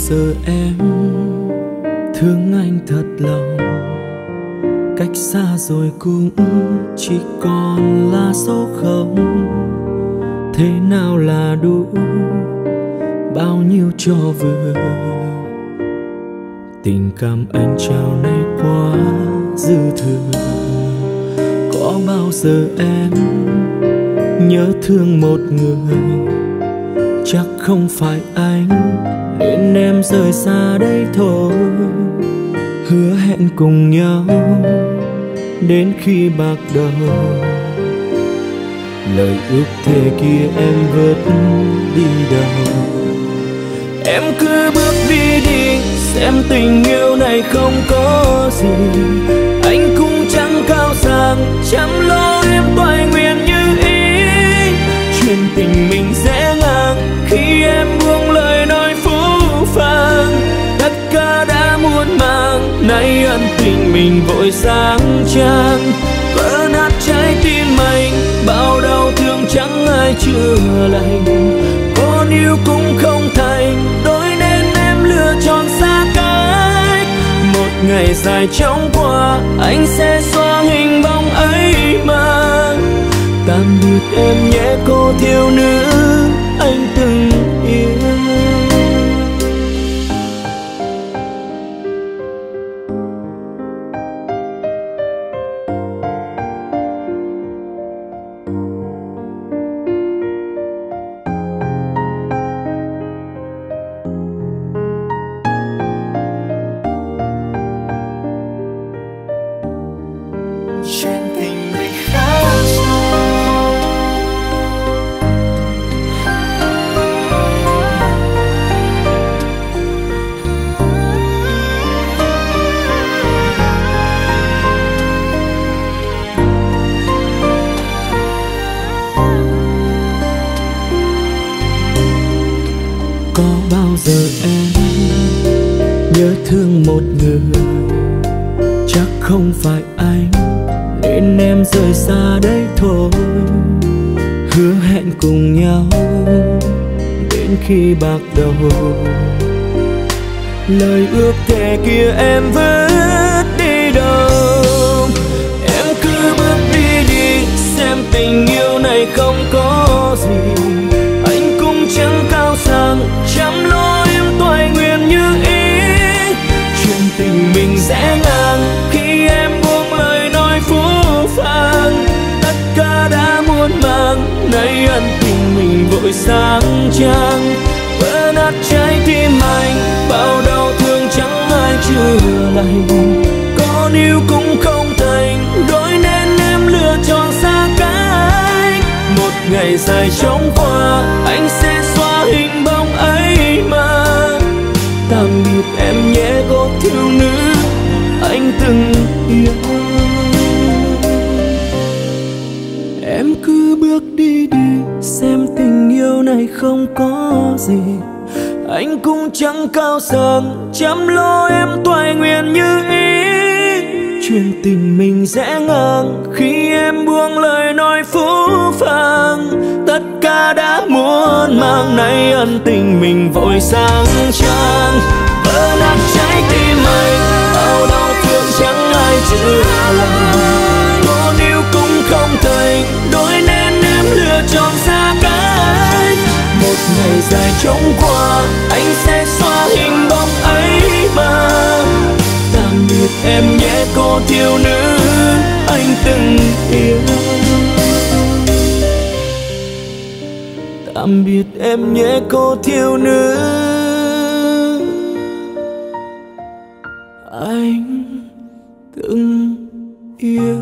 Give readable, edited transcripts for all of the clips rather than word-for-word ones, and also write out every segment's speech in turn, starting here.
giờ em thương anh thật lòng, cách xa rồi cũng chỉ còn là số không. Thế nào là đủ, bao nhiêu cho vừa. Tình cảm anh trao này quá dư thừa. Có bao giờ em nhớ thương một người, chắc không phải anh nên em rời xa đây thôi. Hứa hẹn cùng nhau đến khi bạc đầu, lời ước thề kia em vớt đi đâu. Em cứ bước đi đi, xem tình yêu này không có gì. Anh cũng chẳng cao sang, chăm lo em toại nguyện như ý. Chuyện tình mình sẽ ngang khi em buông lời nói phũ phàng. Tất cả đã muộn màng, nay ân tình mình vội sáng trang. Vỡ nát trái tim anh, bao đau thương chẳng ai chữa lành. Con yêu cũng không thành, đôi nên em lựa chọn xa cách. Một ngày dài chóng qua, anh sẽ xóa hình bóng ấy mà. Tạm biệt em nhé cô thiếu nữ anh từng yêu. Giờ em nhớ thương một người, chắc không phải anh nên em rời xa đây thôi. Hứa hẹn cùng nhau đến khi bạc đầu, lời ước thề kia em vớt đi đâu. Em cứ bước đi đi, xem tình yêu này không có gì. Anh cũng chẳng cao sang, chăm lo em toại nguyện như ý. Chuyện tình mình sẽ ngang khi em buông lời nói phũ phàng. Tất cả đã muộn màng, nay ân tình mình vội sáng trang. Vỡ nát trái tim anh, bao đau thương chẳng ai chữa lành. Con yêu cũng không thành, đôi nên em lựa chọn xa cách. Một ngày dài chóng qua, anh sẽ xóa hình bóng ấy mà. Tạm biệt em nhé cô thiếu nữ anh từng yêu. Em cứ bước đi đi, xem tình yêu này không có gì. Anh cũng chẳng cao sang, chăm lo em toại nguyện như ý. Chuyện tình mình sẽ ngang khi em buông lời nói phũ phàng. Tất cả đã muộn màng, nay ân tình mình vội sáng trang. Vỡ nát trái tim anh, bao đau thương chẳng ai chữa lành. Con yêu cũng không thành, đôi nên em lựa chọn xa cách. Một ngày dài chóng qua, anh sẽ xóa hình bóng ấy mà. Tạm biệt em nhé cô thiếu nữ anh từng yêu. Tạm biệt em nhé cô thiếu nữ anh từng yêu.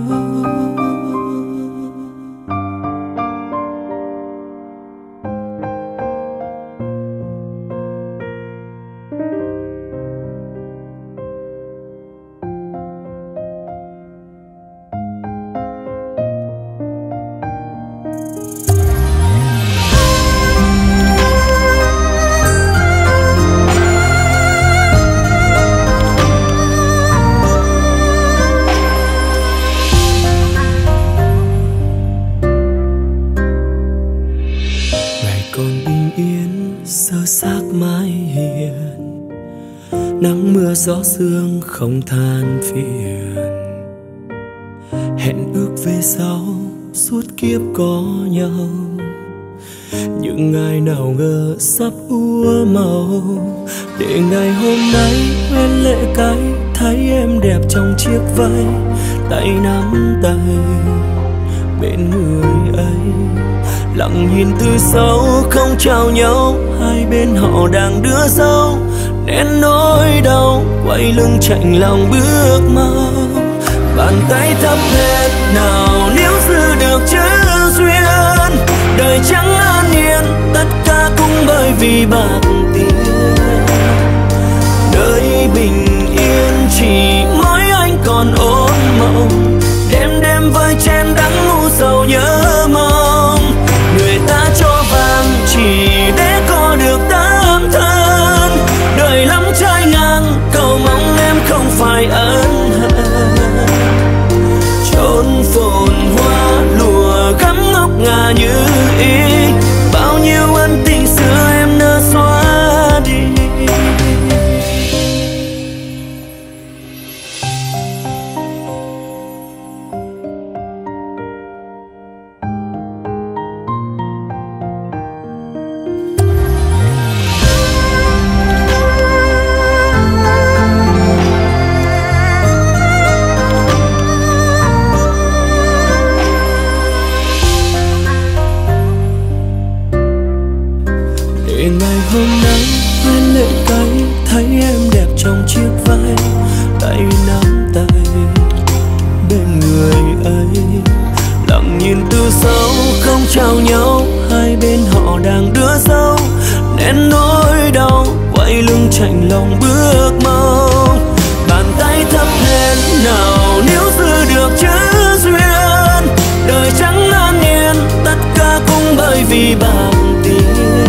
nắng mưa gió sương không than phiền. Hẹn ước về sau suốt kiếp có nhau, những ngày nào ngờ sắp úa màu. Để ngày hôm nay hoen lệ cái thấy em đẹp trong chiếc váy, tay nắm tay bên người ấy, lặng nhìn từ sau không chào nhau. Hai bên họ đang đưa dâu nén nỗi đau, quay lưng chạnh lòng bước mau. Bàn tay thấp hết nào nếu giữ được chữ duyên, đời chẳng an yên tất cả cũng bởi vì bạc tiền. Đời bình yên chỉ mỗi anh còn ôm mộng, đêm đêm với chen đắng ngu sầu nhớ mong. Người ta cho vàng chỉ để có được tấm thân, đời lắm trái ngang cầu mong em không phải ân hận. Chốn phồn hoa lùa gắm ngọc ngà như ý, bao nhiêu ân tình xưa em nỡ xóa đi. Ngày hôm nay hoen lệ cái thấy em đẹp trong chiếc váy, tay nắm tay bên người ấy, lặng nhìn từ sau không chào nhau. Hai bên họ đang đưa dâu nén nỗi đau, quay lưng chạnh lòng bước mau. Bàn tay thấp hèn nào nếu giữ được chữ duyên, đời chẳng an yên tất cả cũng bởi vì bạc tiền.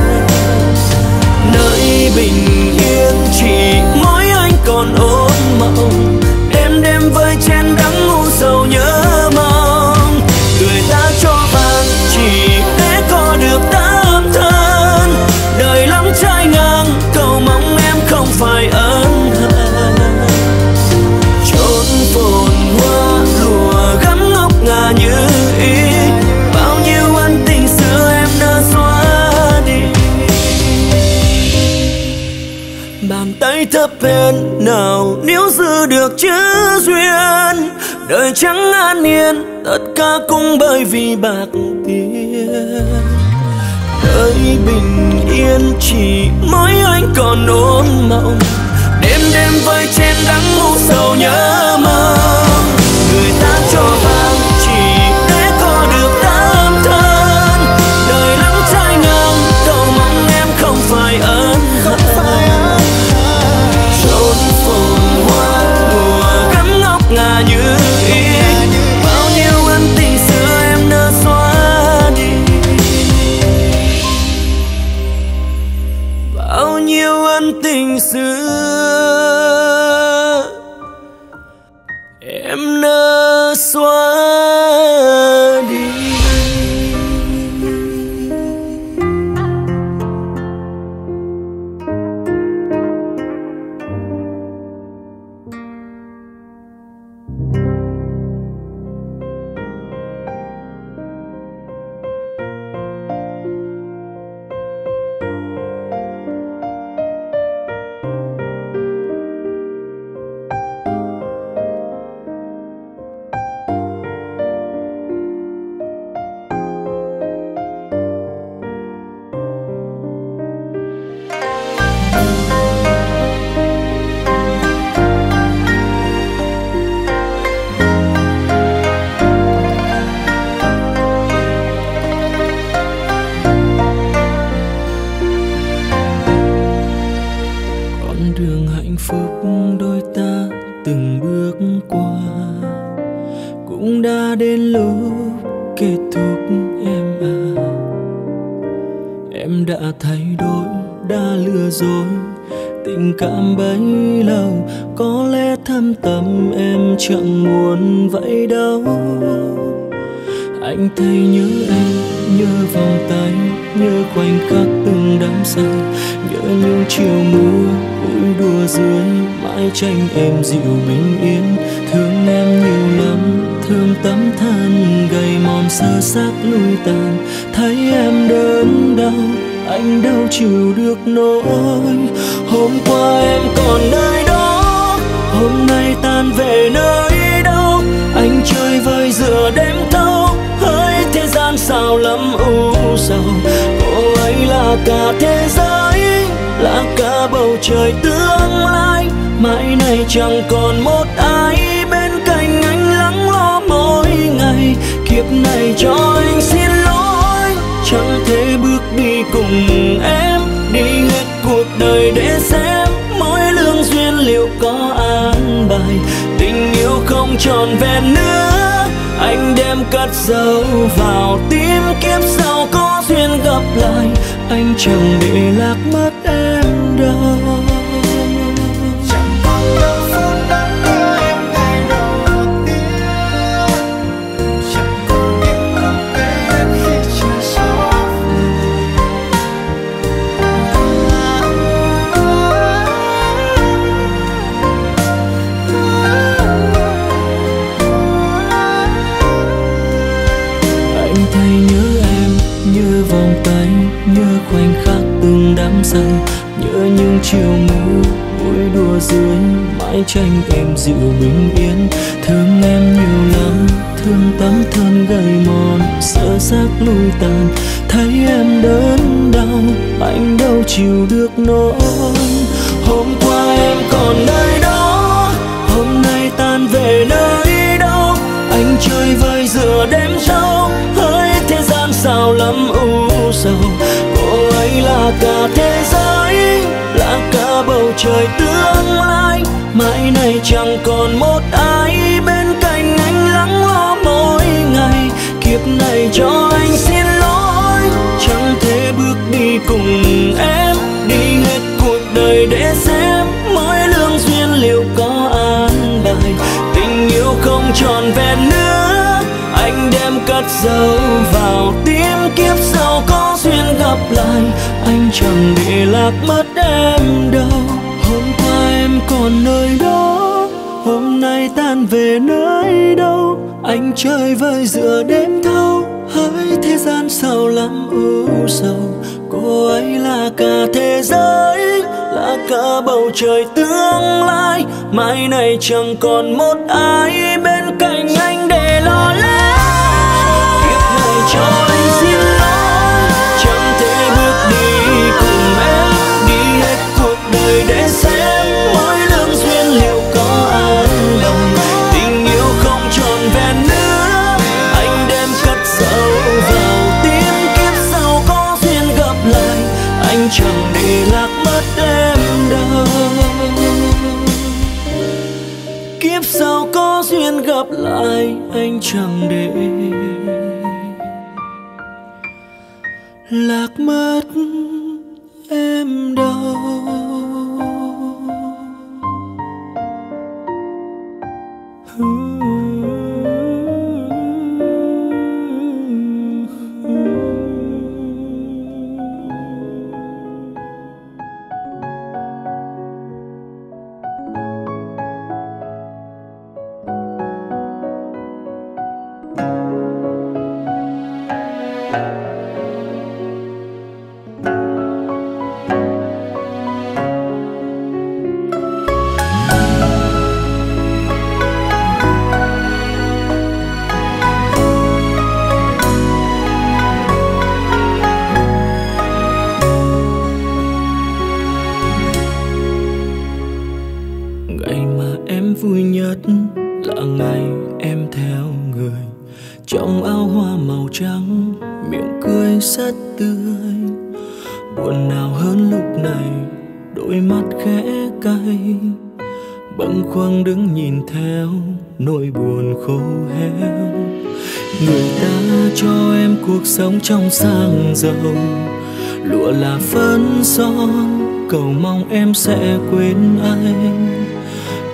Nơi bình yên chỉ mỗi anh còn ôm mộng, đêm đêm với chen đắng ngu sầu nhớ mong. Người ta cho vàng chỉ để có được tấm thân, đời lắm trái ngang cầu mong em không phải ân hận. Chốn phồn hoa lùa gắm ngọc ngà như ý, bao nhiêu ân tình xưa em đã xóa đi. Bàn tay thấp hèn nào nếu giữ được chữ duyên, đời chẳng an yên tất cả cũng bởi vì bạc tiền. Đời bình yên chỉ mỗi anh còn ôm mộng, đêm đêm với chen đắng ngu sầu nhớ mong. Người ta cho vàng chỉ để có được tấm thân, đời lắm trái ngang cầu mong em không phải ân hận. Chốn phồn hoa lùa gắm ngọc ngà như ý, bao nhiêu ân tình xưa em nỡ xóa đi. Bao nhiêu ân tình xưa em nỡ xóa đi. kết thúc em à. Em đã thay đổi, đã lừa dối, tình cảm bấy lâu có lẽ thâm tâm em chẳng muốn vậy đâu. Anh thấy nhớ em, nhớ vòng tay, nhớ khoảnh khắc từng đắm say, nhớ những chiều mưa vui đùa dưới mái tranh êm dịu bình yên. Thương em nhiều lắm, thương tấm thân gầy mòn sơ xác lui tàn. Thấy em đớn đau, anh đâu chịu được nỗi. Hôm qua em còn nơi đó, hôm nay tan về nơi đâu. Anh chơi vơi giữa đêm thâu, hỡi thế gian sao lắm u sầu. Cô ấy là cả thế giới, là cả bầu trời tương lai. Mãi này chẳng còn một ai bên cạnh anh lắng lo mỗi ngày. Kiếp này cho anh xin lỗi, chẳng thể bước đi cùng em, đi hết cuộc đời để xem mỗi lương duyên liệu có an bài. Tình yêu không tròn vẹn nữa, anh đem cất giấu vào tim. Kiếp sau có duyên gặp lại, anh chẳng để lạc mất em đâu. Nhớ khoảnh khắc từng đắm say, nhớ những chiều mưa vui đùa dưới mái tranh êm dịu bình yên. Thương em nhiều lắm, thương tấm thân gầy mòn sơ xác lui tàn. Thấy em đớn đau, anh đâu chịu được nỗi. Hôm qua em còn nơi đó, hôm nay tan về nơi đâu. Anh chơi vơi giữa đêm sâu, hỡi thế gian sao lắm u sầu. Cô ấy là cả thế giới, là cả bầu trời tương lai. Mãi này chẳng còn một ai bên cạnh anh lắng lo mỗi ngày. Kiếp này cho anh xin lỗi, chẳng thể bước đi cùng em, đi hết cuộc đời để xem mỗi lương duyên liệu có an bài. Tình yêu không tròn vẹn nữa, anh đem cất giấu vào tim. Kiếp sau có duyên gặp lại, anh chẳng để lạc mất em đâu. Hôm qua em còn nơi đó, hôm nay tan về nơi đâu. Anh chơi vơi giữa đêm thâu, hỡi thế gian sao lắm u sầu. Cô ấy là cả thế giới, là cả bầu trời tương lai. Mai này chẳng còn một ai bên cạnh anh để lo lắng. Kiếp này cho anh xin lỗi, chẳng thể bước đi cùng em, đi hết cuộc đời để xem mỗi lương duyên liệu có an bài. Tình yêu không tròn vẹn nữa, anh đem cất giấu vào tim. Kiếp sau có duyên gặp lại, anh chẳng để lạc mất em đâu. Kiếp sau có duyên gặp lại, anh chẳng để lạc mất em đâu. Vui nhất là ngày em theo người trong áo hoa màu trắng, miệng cười rất tươi. Buồn nào hơn lúc này, đôi mắt khẽ cay, bâng khuâng đứng nhìn theo nỗi buồn khô héo. Người ta cho em cuộc sống trong sang giàu, lụa là phấn son, cầu mong em sẽ quên anh.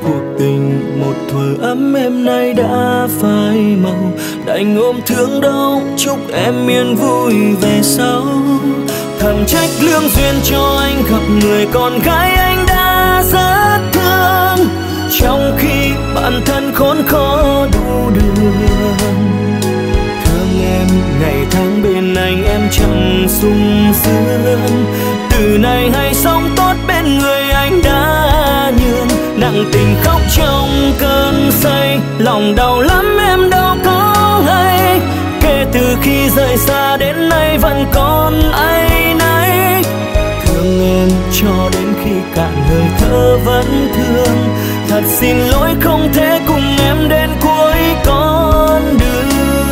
Cuộc tình một thuở ấm êm nay đã phai màu, đành ôm thương đau chúc em yên vui về sau. Thầm trách lương duyên cho anh gặp người con gái anh đã rất thương, trong khi bản thân khốn khó đủ đường. Thương em ngày tháng bên anh em chẳng sung sướng, từ nay hãy sống tốt bên người anh đã nhường. Nặng tình khóc trong cơn say, lòng đau lắm em đâu có hay, kể từ khi rời xa đến nay vẫn còn áy náy. Thương em cho đến khi cạn hơi thở vẫn thương, thật xin lỗi không thể cùng em đến cuối con đường.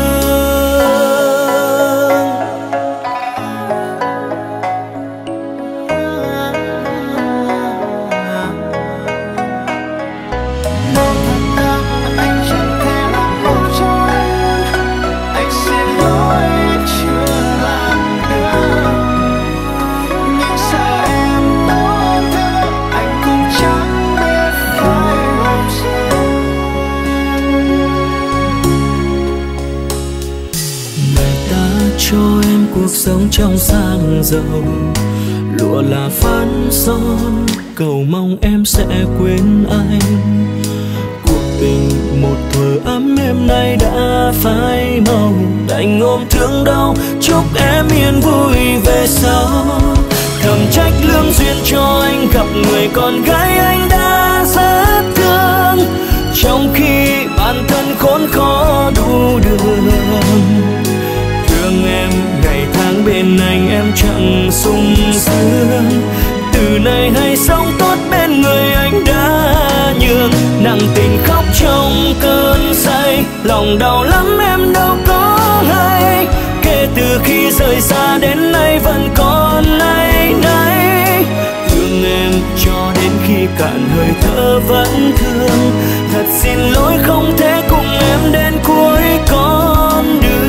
Cuộc sống trong sang giàu, lụa là phấn son, cầu mong em sẽ quên anh. Cuộc tình một thuở ấm êm nay đã phai màu, đành ôm thương đau chúc em yên vui về sau. Thầm trách lương duyên cho anh gặp người con gái anh đã rất thương, trong khi bản thân khốn khó đủ đường. Thương em ngày tháng bên anh em chẳng sung sướng, từ nay hãy sống tốt bên người anh đã nhường. Nặng tình khóc trong cơn say, lòng đau lắm em đâu có hay, kể từ khi rời xa đến nay vẫn còn áy náy. Thương em cho đến khi cạn hơi thở vẫn thương, thật xin lỗi không thể cùng em đến cuối con đường.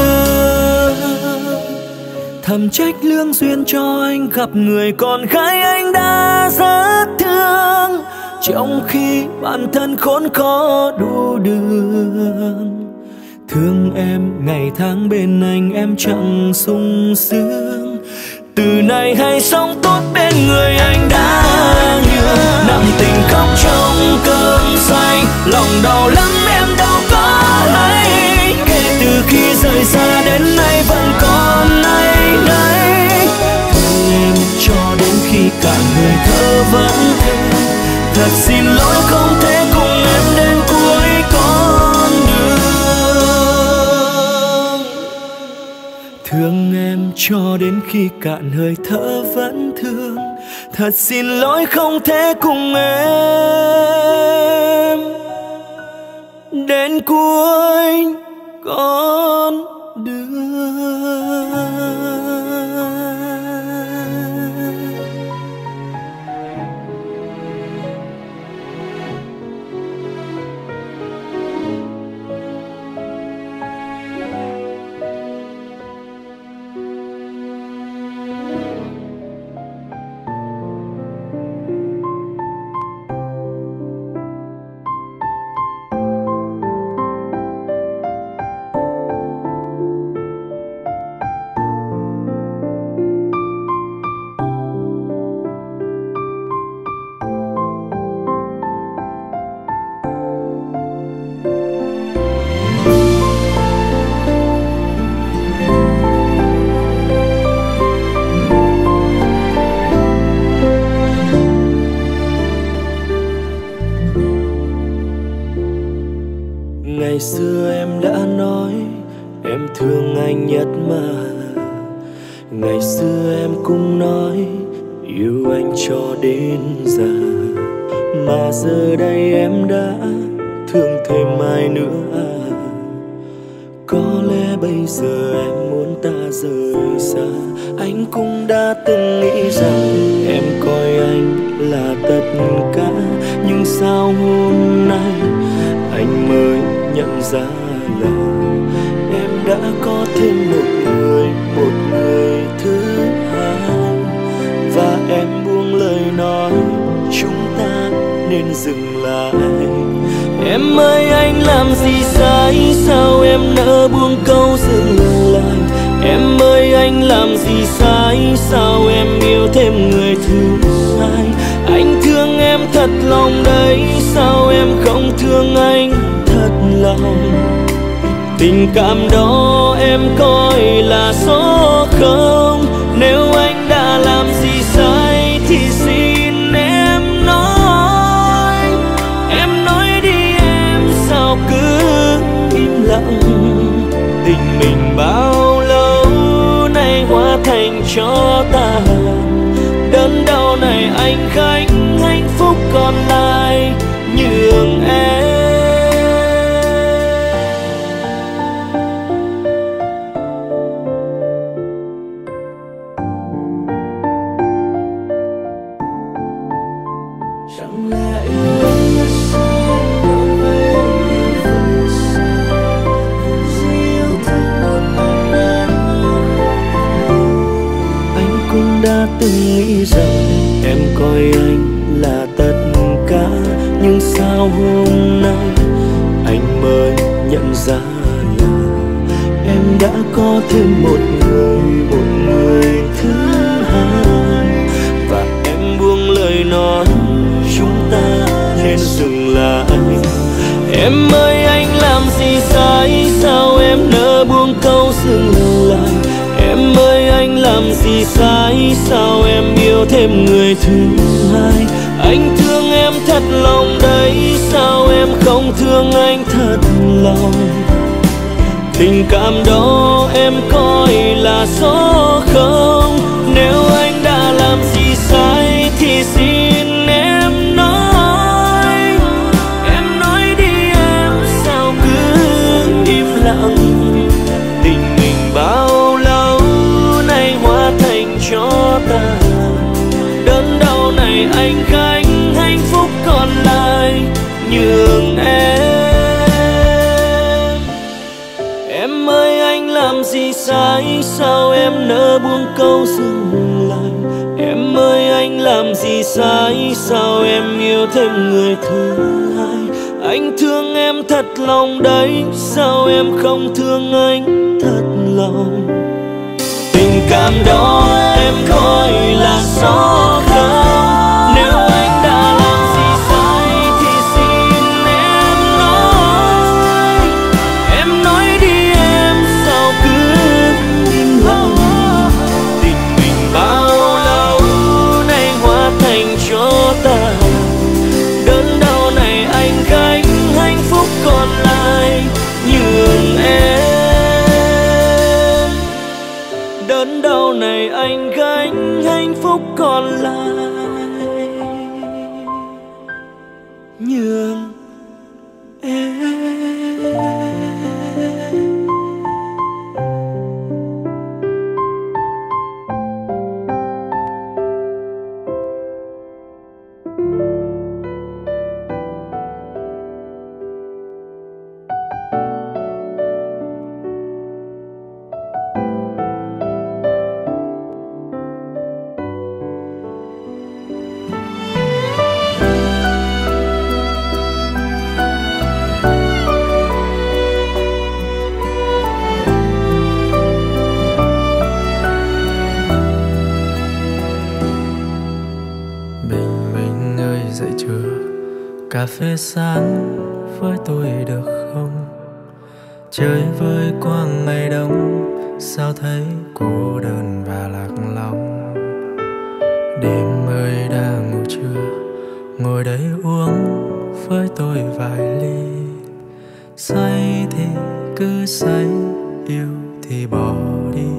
Thầm trách lương duyên cho anh gặp người con gái anh đã rất thương, trong khi bản thân khốn khó đủ đường. Thương em ngày tháng bên anh em chẳng sung sướng, từ nay hãy sống tốt bên người anh đã nhường. Nặng tình khóc trong cơn say, lòng đau lắm em đâu có hay, kể từ khi rời xa đến nay vẫn còn áy náy. Thương em cho đến khi cạn hơi thở vẫn thương, thật xin lỗi không thể cùng em đến cuối con đường. Thương em cho đến khi cạn hơi thở vẫn thương, thật xin lỗi không thể cùng em đến cuối con đường. Ngày xưa em đã nói em thương anh nhất mà, ngày xưa em cũng nói yêu anh cho đến già, mà giờ đây em đã thương thêm ai nữa à? Có lẽ bây giờ em muốn ta rời xa, anh cũng đã từng nghĩ rằng em coi anh là tất cả, nhưng sao hôm nay anh mới nhận ra là em đã có thêm một người thứ hai. Và em buông lời nói chúng ta nên dừng lại, Em ơi anh làm gì sai, sao em nỡ buông câu dừng lại. Em ơi anh làm gì sai, sao em yêu thêm người thứ hai. Anh thương em thật lòng đấy, sao em không thương anh thật lòng. Tình cảm đó em coi là số không. Nếu anh đã làm gì sai thì xin em nói. Em nói đi em, sao cứ im lặng. Tình mình bao lâu nay hóa thành cho tàn. Đớn đau này anh gánh, hạnh phúc còn lại nhường em. Chẳng lẽ yêu sao đối với em vì sao chỉ yêu thương một anh anh cũng đã từng nghĩ rằng em coi anh là tất cả, nhưng sao hôm nay anh mới nhận ra là em đã có thêm một người thứ hai. Và em buông lời nói chúng ta nên dừng lại. Em ơi anh làm gì sai, sao em nỡ buông câu dừng lại. Em ơi anh làm gì sai, sao em yêu thêm người thứ hai. Anh thương em thật lòng đấy, sao em không thương anh thật lòng. Tình cảm đó em coi là số không. Nếu anh đã làm gì sai thì xin em nói. Em nói đi em, sao cứ im lặng. Tình mình bao lâu nay hóa thành cho tàn. Đớn đau này anh gánh, hạnh phúc còn lại nhường em. Em ơi anh làm gì sai, sao em nỡ buông câu dừng lại. Em ơi anh làm gì sai, sao em yêu thêm người thứ hai. Anh thương em thật lòng đấy, sao em không thương anh thật lòng. Tình cảm đó em coi là số không. Nếu anh đã làm gì sai thì xin em nói. Em nói đi em, sao cứ im lặng. Tình mình bao lâu nay hóa thành cho tàn. Đớn đau này anh gánh, hạnh phúc còn lại nhường em. Đớn đau này anh gánh, hạnh phúc còn lại nhường em. Cà phê sáng với tôi được không? Chơi với qua ngày đông, sao thấy cô đơn và lạc lòng. Đêm ơi đã ngủ chưa? Ngồi đây uống với tôi vài ly. Say thì cứ say, yêu thì bỏ đi.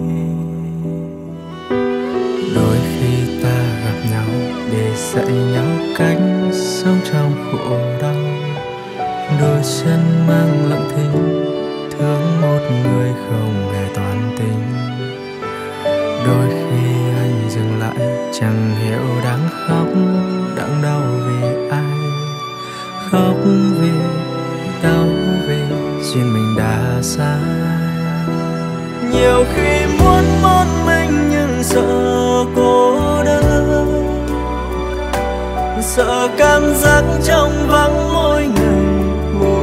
Đôi khi ta gặp nhau để dạy nhau cách sống trong khổ đau. Đôi chân mang lặng thinh, thương một người không hề toàn tình. Đôi khi anh dừng lại, chẳng hiểu đang khóc, đang đau vì ai. Khóc vì đau vì duyên mình đã xa. Nhiều khi muốn một mình nhưng sợ cô đơn, sợ cảm giác trong vắng mỗi ngày.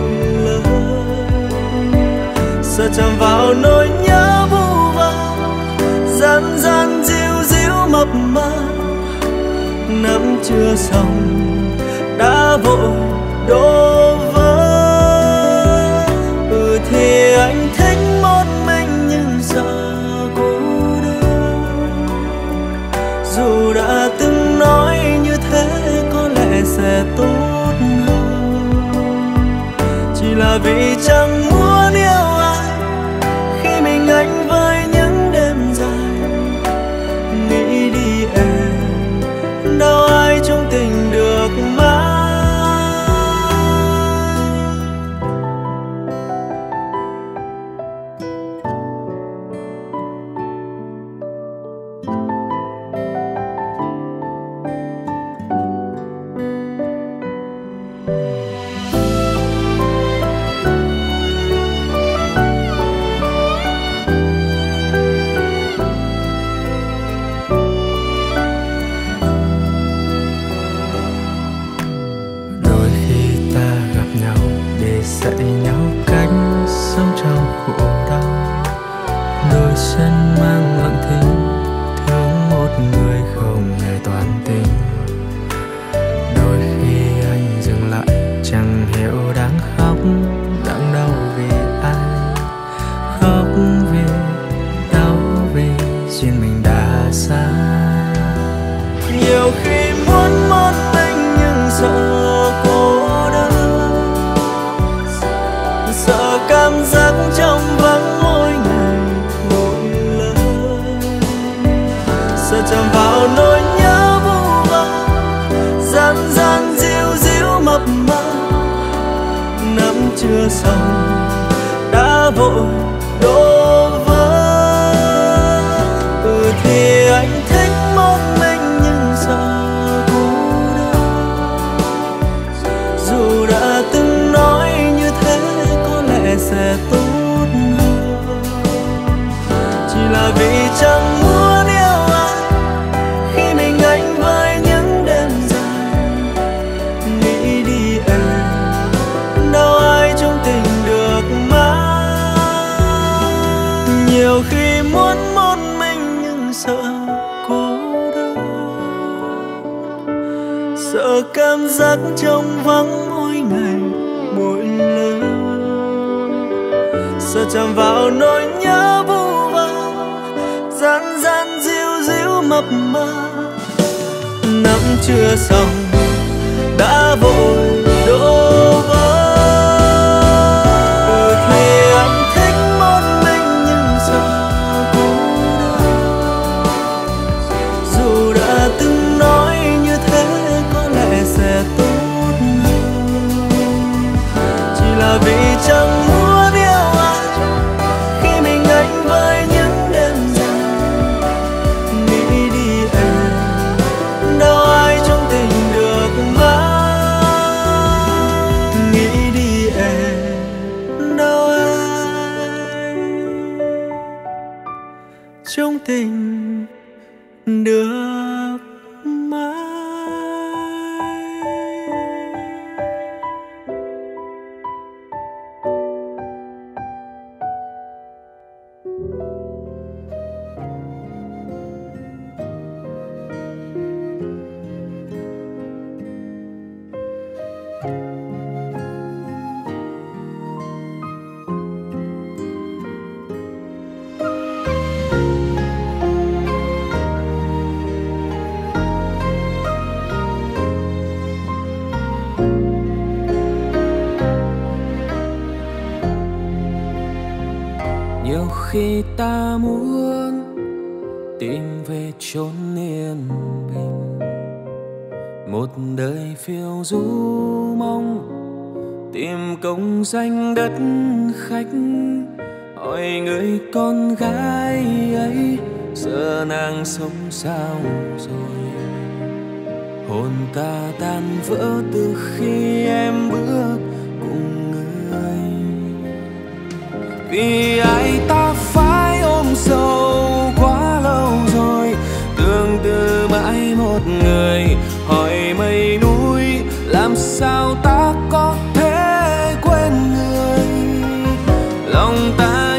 sợ chạm vào nỗi nhớ vu vơ, gian gian díu díu mập mờ, nắm chưa xong đã vội đổ vỡ. Thì anh thích một mình nhưng sợ cô đơn, dù đã từng nói như thế có lẽ sẽ tốt hơn, chỉ là vì chẳng muốn yêu ai khi mình anh với những đêm dài. Nghĩ đi em, đâu ai trong tình được mãi. Dạy nhau cách sống trong khổ đau, đôi chân mang lặng thinh thương một người không hề toàn tình. Đôi khi anh dừng lại chẳng hiểu đang khóc đang đau vì ai, khóc vì đau vì duyên mình đã xa. Nhiều khi muốn một mình nhưng sợ cô đơn, sợ cảm giác trong vắng mỗi ngày mỗi lời, sợ chạm vào nỗi nhớ vu vơ, gian gian díu díu mập mờ, nắm chưa xong đã vội đổ vỡ. Thì anh thích một mình nhưng sợ cô đơn, dù đã từng nói như thế có lẽ sẽ tốt hơn, chỉ là vì chẳng muốn yêu ai khi mình anh với những đêm dài. Nghĩ đi em, đâu ai trong tình được mãi. Nhiều khi muốn một mình nhưng sợ cô đơn, sợ cảm giác trong vắng mỗi ngày mỗi lời, sợ chạm vào nỗi nhớ vu vơ, gian gian díu díu mập mờ, nắm chưa xong đã vội đổ vỡ. Thì anh thích một mình nhưng sợ cô đơn, dù đã từng nói như thế có lẽ sẽ tốt hơn, chỉ là vì chẳng muốn yêu ai khi mình anh với những đêm dài. Nghĩ đi em, đâu ai trong tình được mãi. Nghĩ đi em, đâu ai trong tình được mãi. Nhiều khi ta muốn tìm về chốn yên bình, một đời phiêu du mong tìm công danh đất khách. Hỏi người con gái ấy giờ nàng sống sao rồi, hồn ta tan vỡ từ khi em bước cùng người. Vì ai ta phải ôm sầu quá lâu rồi, tương tư mãi một người. Hỏi mây núi làm sao ta có thể quên người, lòng ta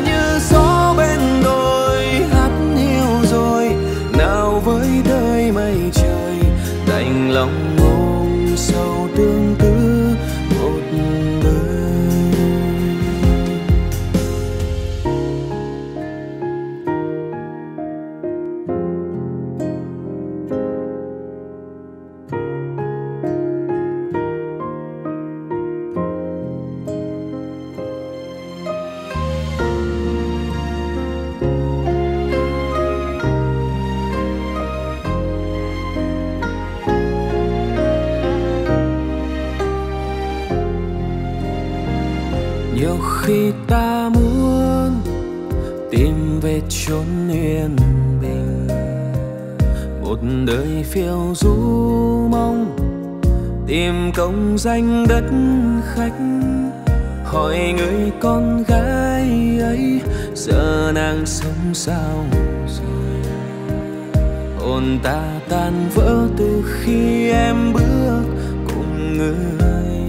Nhiều khi ta muốn tìm về chốn yên bình, một đời phiêu du mong tìm công danh đất khách. Hỏi người con gái ấy giờ nàng sống sao rồi? Hồn ta tan vỡ từ khi em bước cùng người.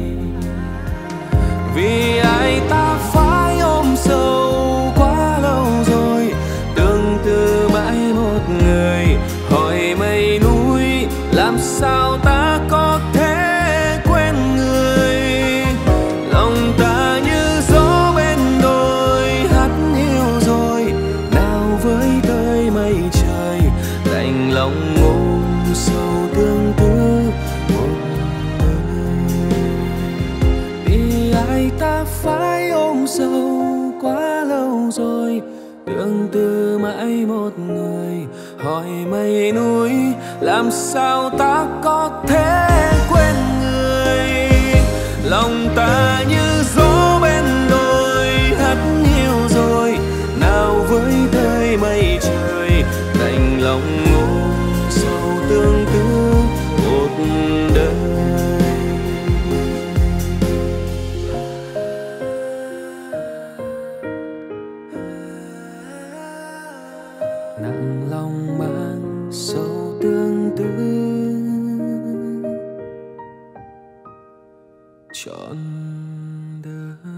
Vì ai ta phải ôm sâu quá lâu rồi, tương tư mãi một người. Hỏi mây núi làm sao ta có thể quên người. Lòng ta như gió bên đồi hắt hiu rồi, nào với tới mây trời đành lòng ôm sâu tương tư một đời. Vì ai ta phải ôm sâu quá lâu rồi, tương tư mãi một người. Hỏi mây núi làm sao ta có thể quên người. Lòng ta như gió bên đồi hắt hiu rồi, nào với tới mây trời đành lòng ôm sâu tương tư một đời. Nặng lòng mang sâu tương tư trọn đời.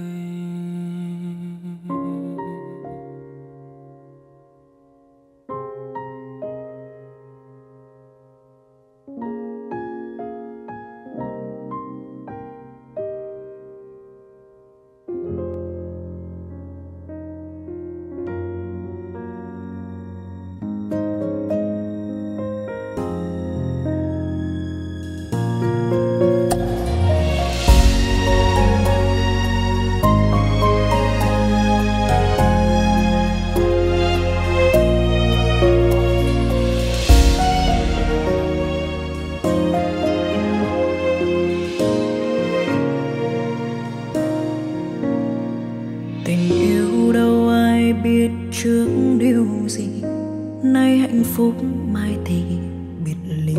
Tình yêu đâu ai biết trước điều gì, nay hạnh phúc mai thì biệt ly.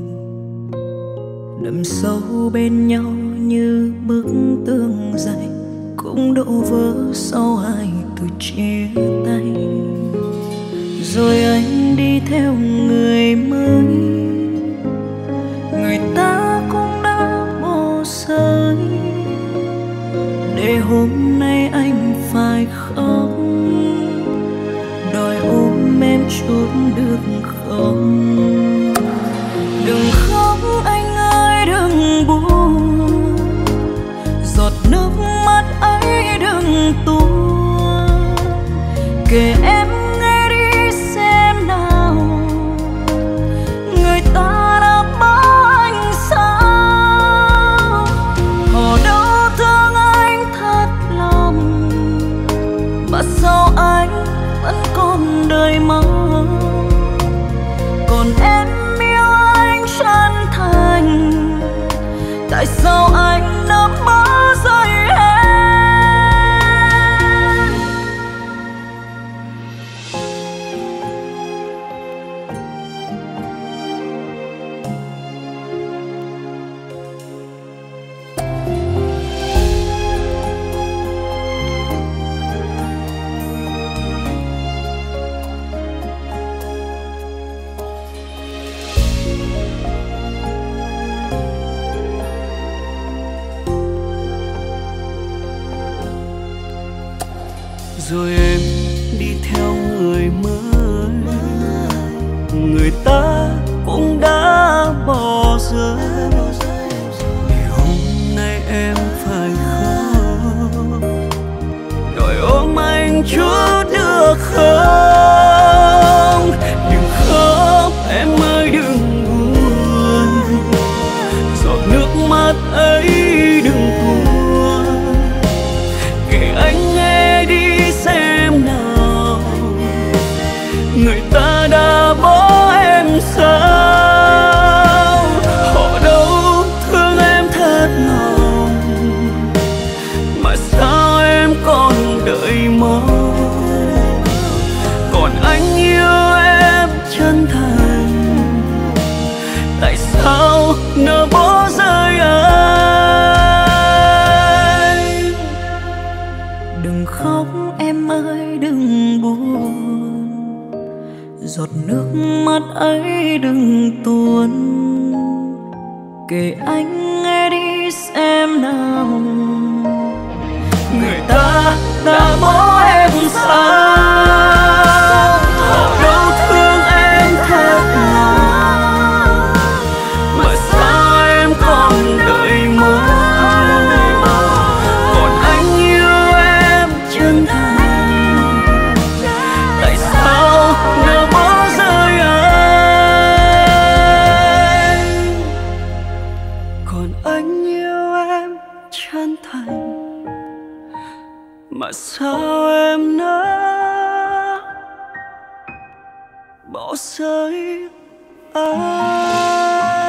Đâm sâu bên nhau như bức tường dày, cũng đổ vỡ sau hai từ chia tay. Rồi anh đi theo người mới, người ta cũng đã bỏ rơi. Để hôm nay anh phải khóc, đòi ôm em chút được không? Đừng khóc anh ơi đừng buồn, giọt nước mắt ấy đừng tuôn. Kể em nghe đi xem nào, người ta đã bỏ anh sao? Họ đâu thương anh thật lòng, mà sao anh vẫn còn đời mong. Còn em yêu anh chân thành, tại sao anh đã bỏ rơi em? Rồi em đi theo người mới, người ta cũng đã bỏ rơi. Để hôm nay em phải khóc, đòi ôm anh chút được không? Đừng khóc em ơi đừng buồn, giọt nước mắt ấy đừng tuôn. Kể anh nghe đi xem nào, người ta đã bỏ em sao? Họ đâu thương em thật lòng, mà sao em còn đợi mong. Còn anh yêu em chân thành, tại sao nỡ bỏ rơi anh? Đừng khóc em ơi đừng buồn, giọt nước mắt ấy đừng tuôn. Kể anh nghe đi xem nào, người ta đã bỏ em sao? Họ đâu thương em thật lòng, mà sao em còn đợi mong. Còn anh yêu em chân thành, tại sao nỡ bỏ rơi anh? còn anh yêu em chân thành, Mà sao em nỡ bỏ rơi anh?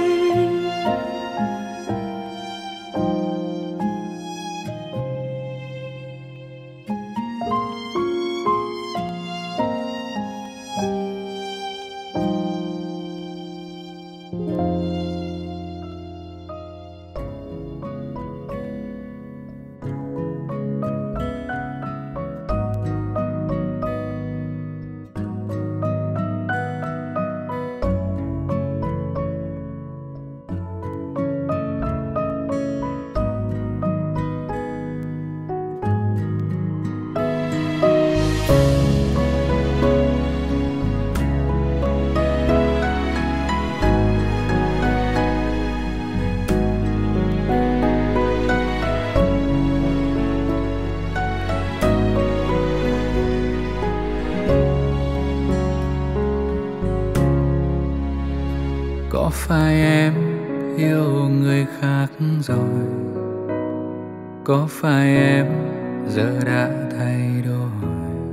Có phải em yêu người khác rồi? Có phải em giờ đã thay đổi?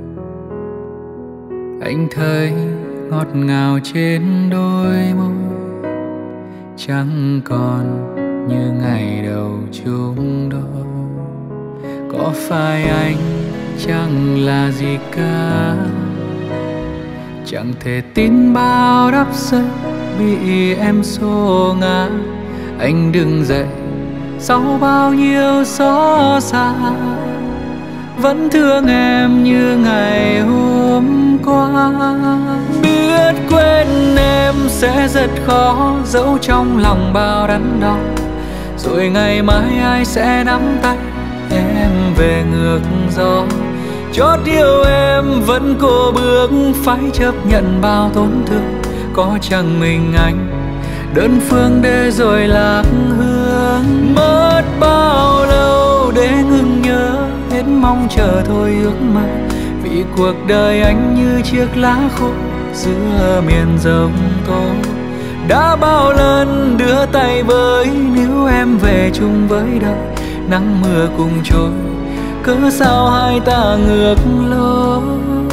Anh thấy ngọt ngào trên đôi môi, chẳng còn như ngày đầu chung đôi. Có phải anh chẳng là gì cả, chẳng thể tin bao đắp giấc bị em xô ngã. Anh đứng dậy sau bao nhiêu xót xa, vẫn thương em như ngày hôm qua. Biết quên em sẽ rất khó, giấu trong lòng bao đắn đo. Rồi ngày mai ai sẽ nắm tay em về ngược gió. Chót yêu em vẫn cố bước, phải chấp nhận bao tổn thương. Có chẳng mình anh đơn phương để rồi lạc hương. Mất bao lâu để ngừng nhớ, hết mong chờ thôi ước mơ. Vì cuộc đời anh như chiếc lá khô giữa miền giông tố. Đã bao lần đưa tay với, nếu em về chung với đời. Nắng mưa cùng trôi, cớ sao hai ta ngược lối.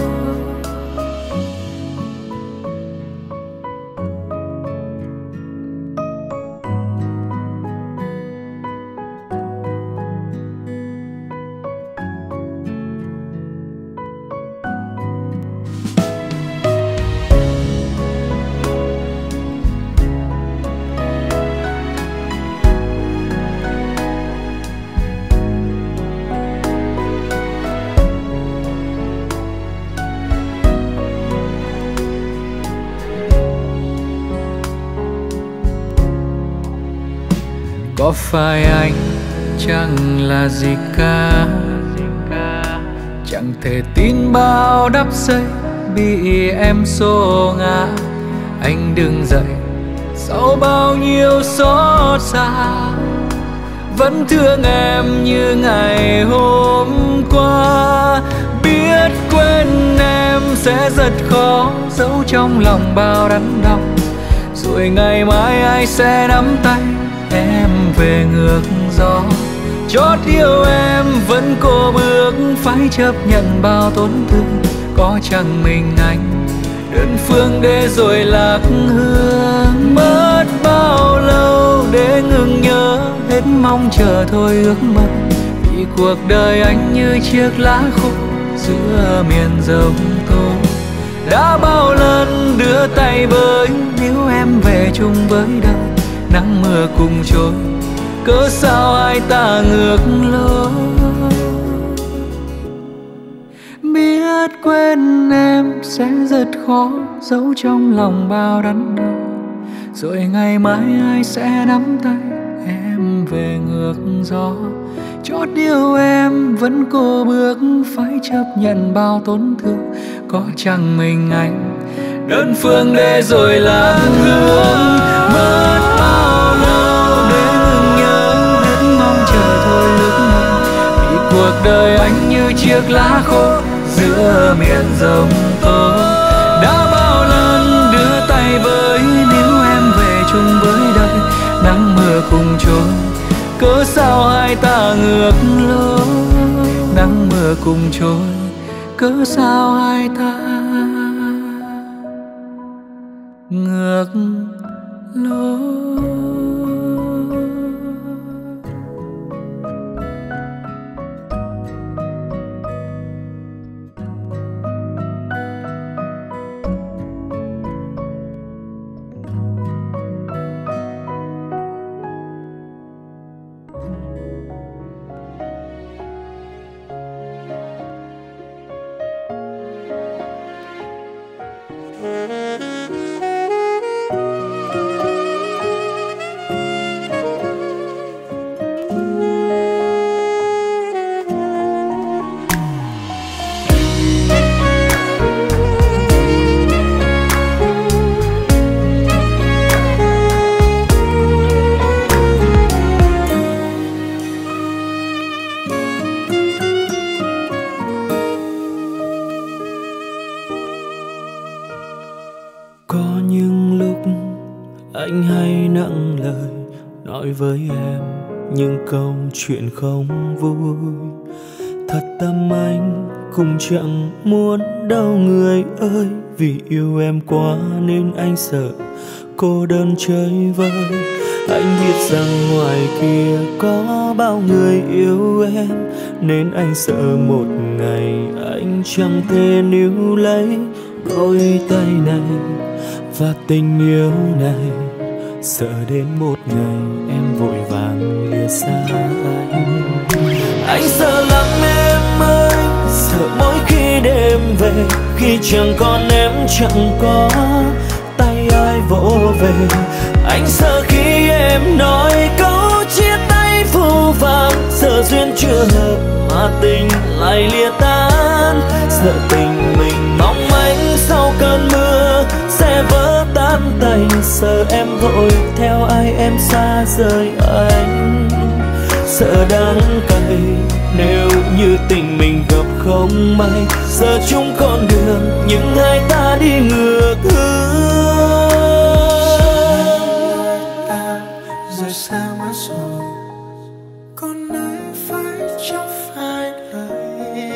Có phải anh chẳng là gì cả, chẳng thể tin bao đắp giấy bị em xô ngã. Anh đứng dậy sau bao nhiêu xót xa, vẫn thương em như ngày hôm qua. Biết quên em sẽ rất khó, giấu trong lòng bao đắn đau. Rồi ngày mai ai sẽ nắm tay em về ngược gió. Chót yêu em vẫn cố bước, phải chấp nhận bao tổn thương. Có chẳng mình anh đơn phương để rồi lạc hương. Mất bao lâu để ngừng nhớ, hết mong chờ thôi ước mơ. Vì vì cuộc đời anh như chiếc lá khô giữa miền giông tố. Đã bao lần đưa tay với, nếu em về chung với đời, nắng mưa cùng trôi, cớ sao hai ta ngược lối. Biết quên em sẽ rất khó, giấu trong lòng bao đắn đo, rồi ngày mai ai sẽ nắm tay em về ngược gió. Chót yêu em vẫn cô bước, phải chấp nhận bao tổn thương, có chẳng mình anh đơn phương để rồi là thương. Mất bao lâu để ngừng nhớ, hết mong chờ thôi lúc này, vì cuộc đời anh như chiếc lá khô giữa miền giông tố. Đã bao lần đưa tay với, nếu em về chung với đời, nắng mưa cùng trôi, cớ sao hai ta ngược lối. Nắng mưa cùng trôi, cớ sao hai ta ngược lối. Anh hay nặng lời nói với em những câu chuyện không vui. Thật tâm anh cũng chẳng muốn đâu người ơi, vì yêu em quá nên anh sợ cô đơn chơi vơi. Anh biết rằng ngoài kia có bao người yêu em, nên anh sợ một ngày anh chẳng thể níu lấy đôi tay này và tình yêu này. Sợ đến một ngày em vội vàng lìa xa anh. Anh sợ lắm em ơi, sợ mỗi khi đêm về, khi chẳng còn em chẳng có tay ai vỗ về. Anh sợ khi em nói câu chia tay phũ phàng, sợ duyên chưa hợp mà tình lại lìa tan. Sợ tình mình mong manh sau cơn mưa sẽ vỡ tan tành. Sợ em vội theo ai em xa rời anh. Sợ đắng cay nếu như tình mình gặp không may, giờ chung con đường nhưng hai ta đi ngược hướng. Rồi sao mất rồi, còn ai phải chẳng phải lời.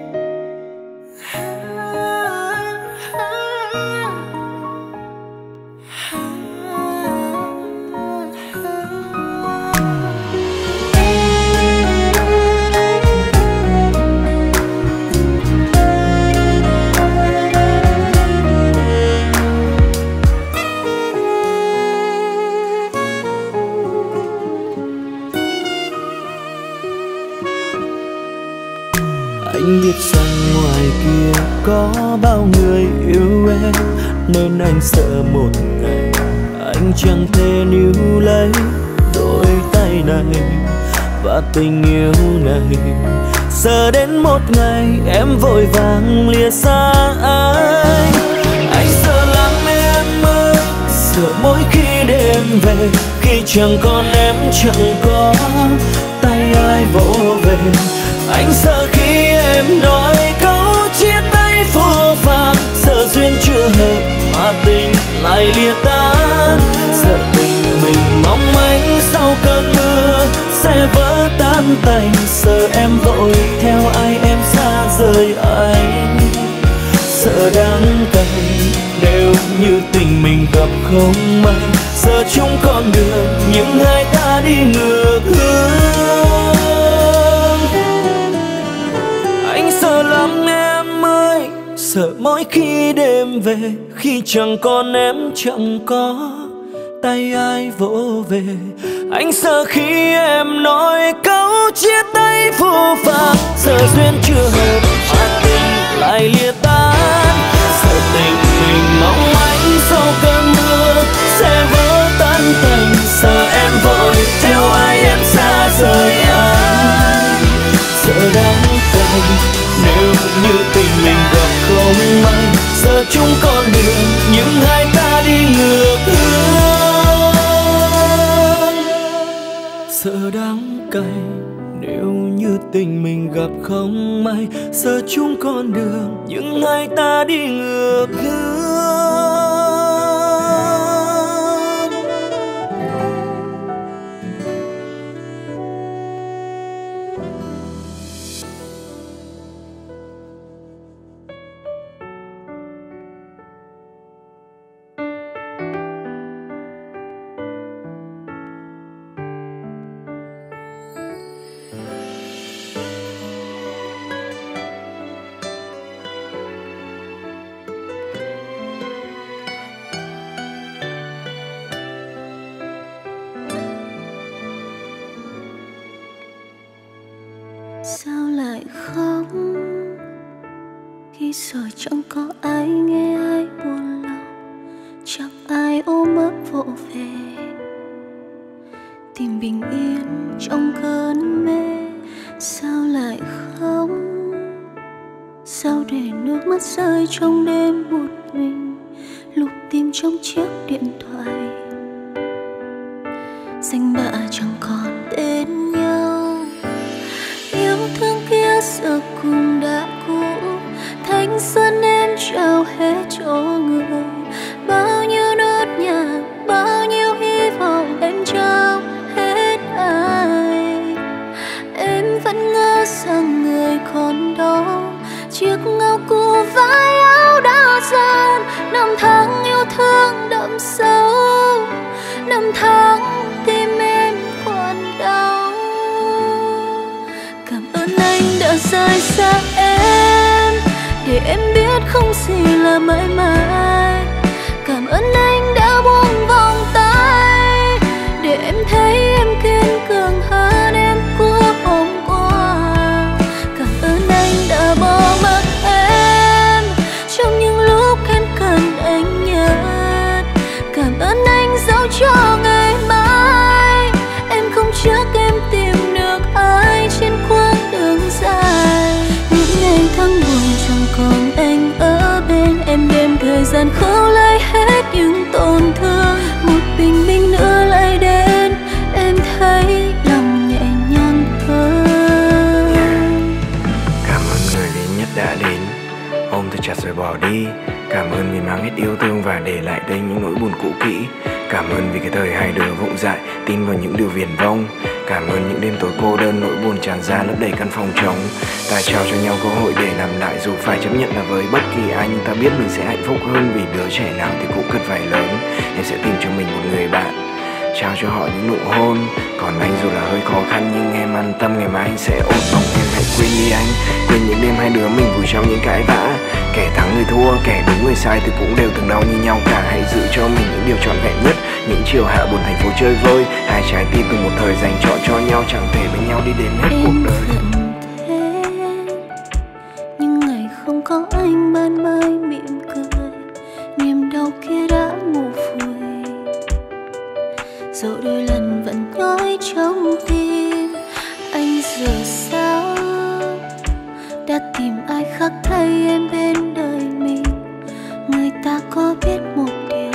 Anh biết rằng ngoài kia có bao người yêu em, nên anh sợ một ngày anh chẳng thể níu lấy đôi tay này và tình yêu này. Sợ đến một ngày em vội vàng lìa xa anh. Anh sợ lắm em ơi, sợ mỗi khi đêm về, khi chẳng còn em chẳng có tay ai vỗ về. Anh sợ khi em nói câu chia tay phũ phàng, sợ duyên chưa hợp mà tình lại lìa tan. Sợ tình mình mong manh sau cơn mưa sẽ vỡ tan tành. Sợ em vội theo ai em xa rời anh. Sợ đắng cay nếu như tình mình gặp không may, giờ chung con đường nhưng hai ta đi ngược hướng. Sợ mỗi khi đêm về, khi chẳng còn em chẳng có tay ai vỗ về. Anh sợ khi em nói câu chia tay phũ phàng, sợ duyên chưa hợp mà tình lại lìa tan. Sợ tình mình mong manh sau cơn mưa sẽ vỡ tan tành. Sợ em vội theo ai em xa rời anh. Sợ đắng cay nếu như tình mình gặp không may. Sợ chung con đường nhưng hai ta đi ngược hướng. Sợ đắng cay nếu như tình mình gặp không may. Sợ chung con đường nhưng hai ta đi ngược hướng. Sao lại khóc khi sợ chẳng có ai nghe ai buồn lòng, chẳng ai ôm ấp vỗ về tìm bình yên trong cơn mê. Sao lại khóc, sao để nước mắt rơi trong đêm một mình, lúc tìm trong chiếc điện thoại danh bạ chẳng còn tên nhau. Yêu thương kia giờ cùng đã cũ, thanh xuân em trao hết cho người. Bao nhiêu nốt nhạc, bao nhiêu hy vọng em trao hết ai. Em vẫn ngỡ rằng người còn đó, chiếc áo cũ vai áo đã dần. Năm tháng yêu thương đậm sâu, năm tháng tim em còn đau. Cảm ơn anh đã rời xa em, để em biết không gì là mãi mãi. Cảm ơn anh đã buông vòng tay, để em thấy em kiên cường hơn em của hôm qua. Cảm ơn anh đã bỏ mặc em trong những lúc em cần anh nhất. Cảm ơn anh dẫu cho ngày mai em không chắc em tìm được ai trên quãng đường dài. Những ngày tháng buồn chẳng còn anh ở bên em, đêm thời gian khâu lấy hết những tổn thương. Một bình minh nữa lại đến, em thấy lòng nhẹ nhàng hơn. Cảm ơn người duy nhất đã đến, ôm thật chặt rồi bỏ đi. Cảm ơn vì mang hết yêu thương và để lại đây những nỗi buồn cũ kỹ. Cảm ơn vì cái thời hai đứa vụng dại tin vào những điều viển vông. Cảm ơn những đêm tối cô đơn, nỗi buồn tràn ra lấp đầy căn phòng trống. Ta trao cho nhau cơ hội để làm lại, dù phải chấp nhận là với bất kỳ ai, nhưng ta biết mình sẽ hạnh phúc hơn, vì đứa trẻ nào thì cũng cần phải lớn. Em sẽ tìm cho mình một người bạn, trao cho họ những nụ hôn. Còn anh dù là hơi khó khăn nhưng em an tâm, ngày mai anh sẽ ổn. Mong em hãy quên đi anh, quên những đêm hai đứa mình vùi trong những cãi vã. Kẻ thắng người thua, kẻ đúng người sai thì cũng đều từng đau như nhau cả. Hãy giữ cho mình những điều trọn vẹn nhất, những chiều hạ buồn thành phố chơi vơi. Hai trái tim từng một thời dành chọn cho nhau, chẳng thể bên nhau đi đến hết cuộc đời. Nhưng ngày không có anh ban mai mỉm cười, niềm đau kia đã ngủ vùi. Dẫu đôi lần vẫn nhói trong tim, anh giờ sao đã tìm ai khác thay em bên đời mình. Người ta có biết một điều,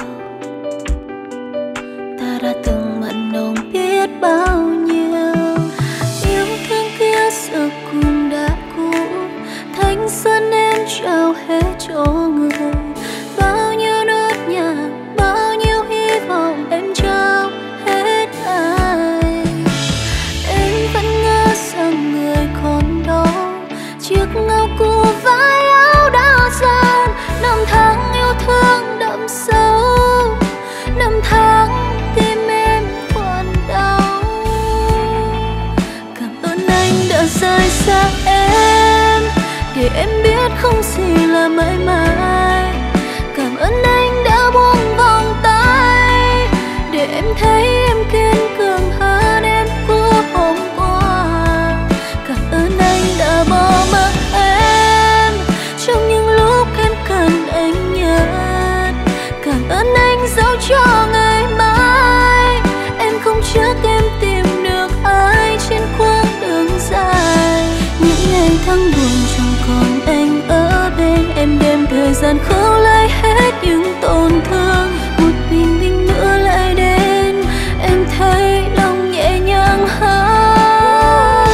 ta đã từng mặn nồng biết bao nhiêu. Yêu thương kia giờ cùng đã cũ, thanh xuân em trao hết cho người. Bao nhiêu nốt nhạc, bao nhiêu hy vọng em trao hết ai. Em vẫn ngỡ rằng người còn đó, chiếc áo cũ vai áo đã dần. Năm tháng yêu thương đậm sâu, năm tháng tim em còn đau. Cảm ơn anh đã rời xa em, để em biết không gì là mãi mãi. Cảm ơn anh đã buông vòng tay để em thấy em kiên cường hơn em của hôm qua. Cảm ơn anh đã bỏ mặc em trong những lúc em cần anh nhất. Cảm ơn anh dẫu cho ngày mai em không chắc em tìm được ai trên quãng đường dài. Những ngày tháng buồn chẳng còn anh ở bên em, đem thời gian khâu lại hết những tổn thương. Một bình minh nữa lại đến, em thấy lòng nhẹ nhàng hơn.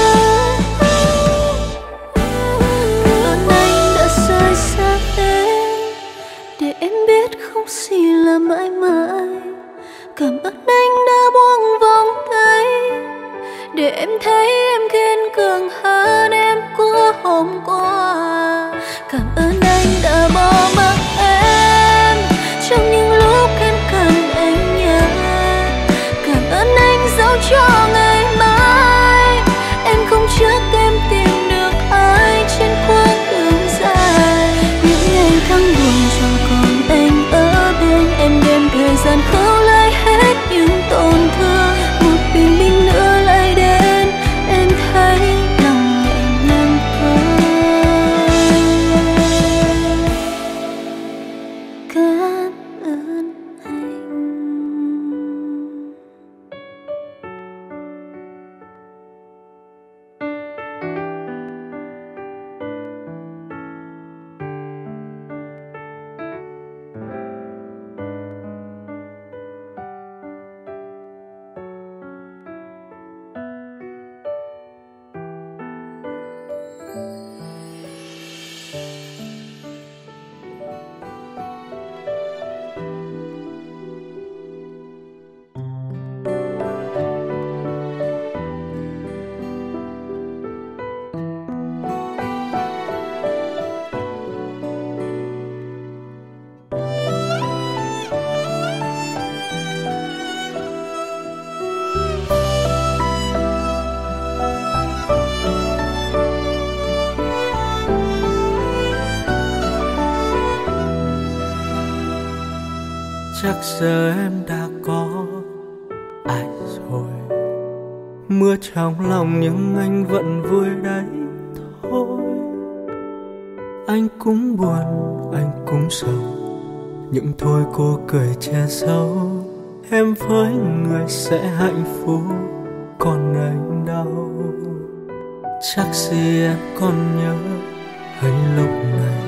Cảm ơn anh đã rời xa em để em biết không gì là mãi mãi. Cảm ơn anh đã buông vòng tay để em thấy em kiên cường hơn em của hôm qua. Cảm ơn anh đã bỏ mặc em trong những lúc em cần anh nhất. Cảm ơn anh dẫu cho ngày mai em không chắc em tìm được ai trên quãng đường dài. Những ngày tháng buồn chẳng còn anh ở bên em, đem thời gian khâu lại hết những tổn thương. Một bình minh nữa lại đến, em thấy lòng nhẹ nhàng hơn. Cảm ơn anh. Chắc giờ em đã có ai rồi. Mưa trong lòng nhưng anh vẫn vui đấy thôi. Anh cũng buồn, anh cũng sầu, nhưng thôi cô cười che giấu. Em với người sẽ hạnh phúc, còn anh đau. Chắc gì em còn nhớ hay lúc này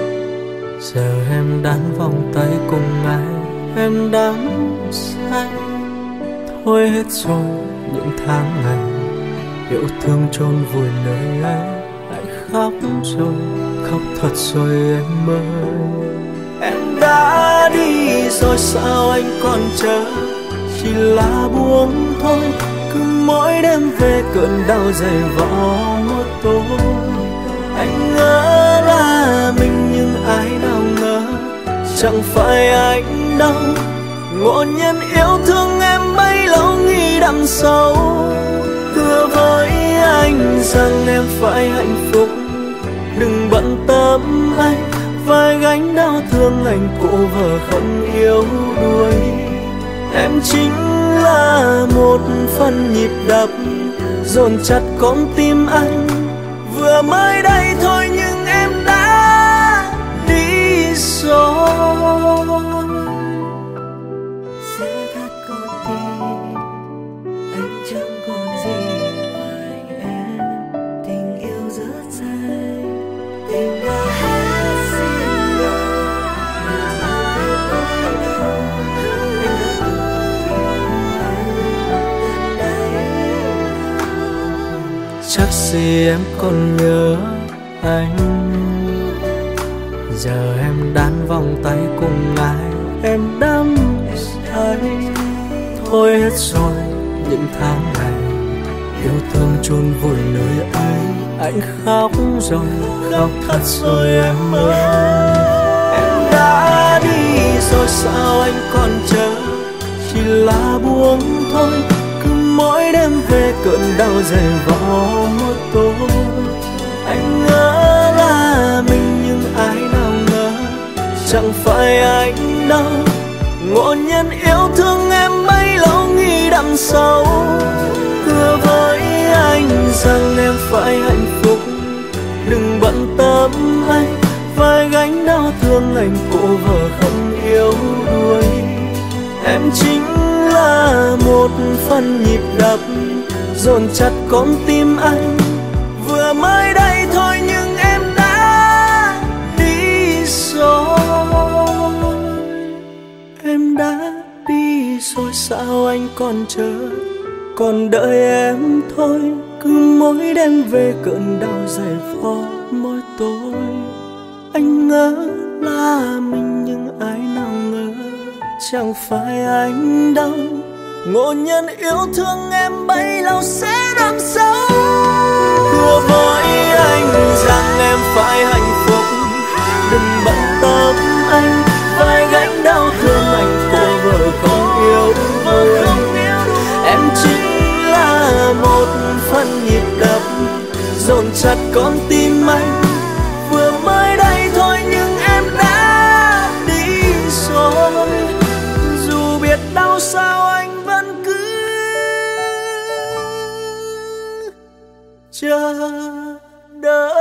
giờ em đan vòng tay cùng ai em đắm say. Thôi hết rồi những tháng ngày yêu thương chôn vùi nơi ấy. Anh khóc rồi, khóc thật rồi em ơi. Em đã đi rồi sao anh còn chờ, chỉ là buông thôi. Cứ mỗi đêm về cơn đau dày vò một tối. Anh ngỡ là mình nhưng ai nào ngờ chẳng phải anh đâu. Ngộ nhân yêu thương em bấy lâu nghĩ đậm sâu. Hứa với anh rằng em phải hạnh phúc, đừng bận tâm anh. Vai gánh đau thương anh cô vợ không yêu đuối. Em chính là một phần nhịp đập dồn chặt con tim anh. Vừa mới đây thôi nhưng em đã đi rồi. Sẽ thật con tim anh chẳng còn gì ngoài em. Tình yêu rất dài, tình đã hết xin lỗi. Chắc gì em còn nhớ anh. Giờ em đan vòng tay cùng ai em đắm say. Thôi hết rồi những tháng ngày yêu thương chôn vùi nơi ấy. Anh khóc rồi, khóc thật rồi em ơi. Em đã đi rồi sao anh còn chờ, chỉ là buông thôi. Cứ mỗi đêm về cơn đau dày vò một tối. Anh ngỡ là chẳng phải anh đâu. Ngộ nhân yêu thương em bấy lâu nghĩ đằng sau. Hứa với anh rằng em phải hạnh phúc, đừng bận tâm anh phải gánh đau thương anh cô vợ không yêu đuối. Em chính là một phần nhịp đập dồn chặt con tim anh. Vừa mới đây thôi nhưng em đã đi rồi. Em đã đi rồi sao anh còn chờ, còn đợi em thôi. Cứ mỗi đêm về cơn đau dày vò mỗi tối. Anh ngỡ là mình nhưng ai nào ngờ chẳng phải anh đâu. Ngộ nhân yêu thương em bấy lâu sẽ đắm sâu. Hứa với anh rằng em phải hạnh phúc, đừng bận tâm anh phải gánh đau thương anh cô vợ không yêu đuối. Em chính là một phần nhịp đập dồn chặt con tim anh. Vừa mới đây thôi nhưng em đã đi rồi. Dù biết đau sao anh vẫn cứ chờ đợi.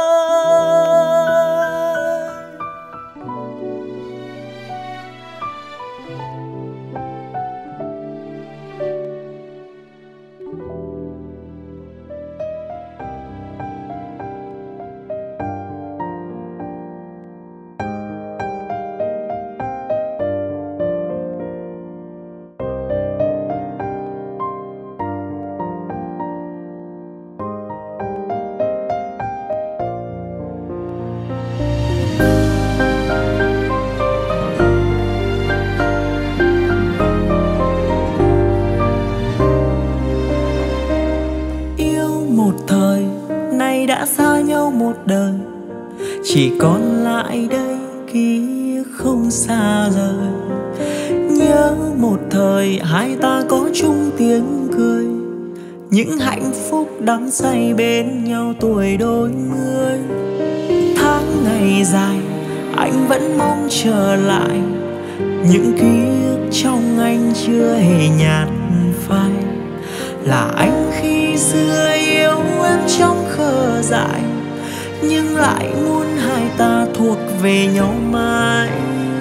Đã xa nhau một đời, chỉ còn lại đây ký không xa rời. Nhớ một thời hai ta có chung tiếng cười, những hạnh phúc đắm say bên nhau tuổi đôi mươi. Tháng ngày dài anh vẫn mong trở lại, những ký ức trong anh chưa hề nhạt phai. Là anh khi xưa yêu em trong khờ dại, nhưng lại muốn hai ta thuộc về nhau mãi.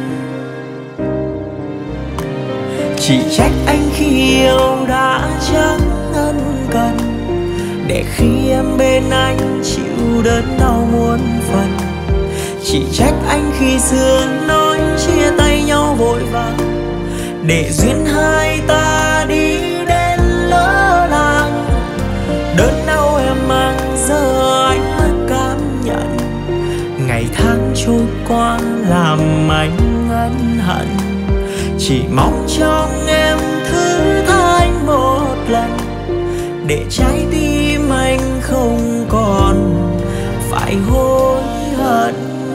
Chỉ trách anh khi yêu đã chẳng ân cần, để khi em bên anh chịu đớn đau muôn phần. Chỉ trách anh khi xưa nói chia tay nhau vội vàng, để duyên hai ta đi đến lỡ làng. Đớn đau em mang giờ anh mới cảm nhận, ngày tháng trôi qua làm anh ân hận. Chỉ mong trong em thứ tha anh một lần, để trái tim anh không còn phải hối hận.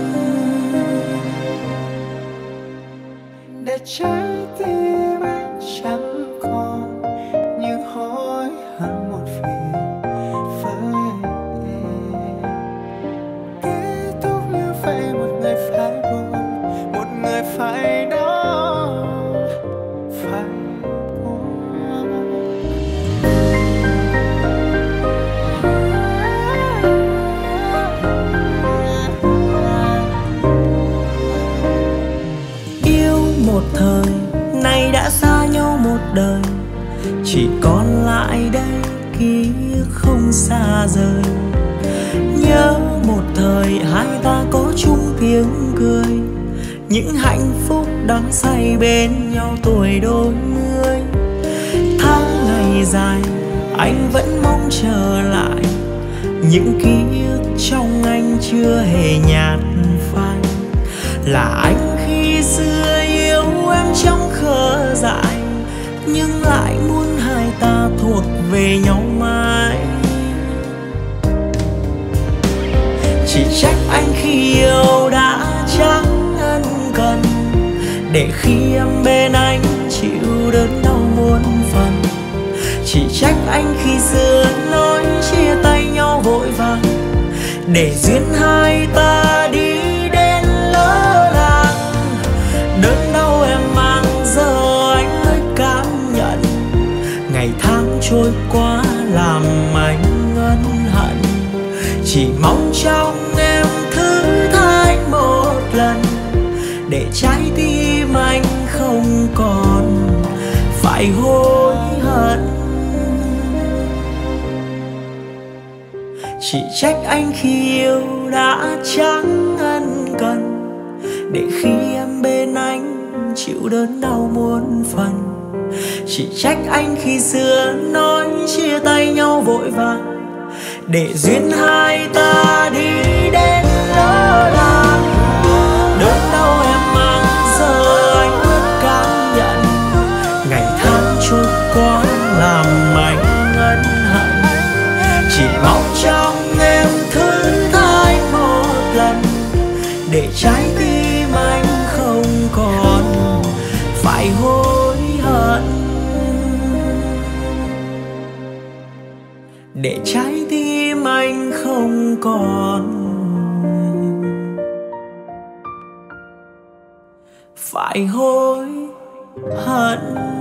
Để trái tim anh chẳng còn những hối hận một phiền với em. Kết thúc như vậy một người phải buồn, một người phải đau, phải buồn. Yêu một thời, nay đã xa nhau một đời, chỉ còn lại đây ký ức không xa rời. Nhớ một thời hai ta có chung tiếng cười, những hạnh phúc đắm say bên nhau tuổi đôi mươi. Tháng ngày dài anh vẫn mong trở lại, những ký ức trong anh chưa hề nhạt phai. Là anh khi xưa yêu em trong khờ dại, nhưng lại muốn hai ta thuộc về nhau mãi. Chỉ trách anh khi yêu đã chẳng ân cần, để khi em bên anh chịu đớn đau muôn phần. Chỉ trách anh khi xưa nói chia tay nhau vội vàng, để duyên hai ta đi đến lỡ làng. trong em thử thách một lần, để trái tim anh không còn phải hối hận. Chỉ trách anh khi yêu đã chẳng ân cần, để khi em bên anh chịu đớn đau muôn phần. Chỉ trách anh khi xưa nói chia tay nhau vội vàng, để duyên hai ta đi đến lỡ làng. Đớn đau em mang giờ anh quyết cảm nhận, ngày tháng trôi qua làm anh ân hận. Chỉ mong trong em thử thách một lần, để trái tim anh không còn phải hối hận. Để trái tim anh không còn phải hối hận.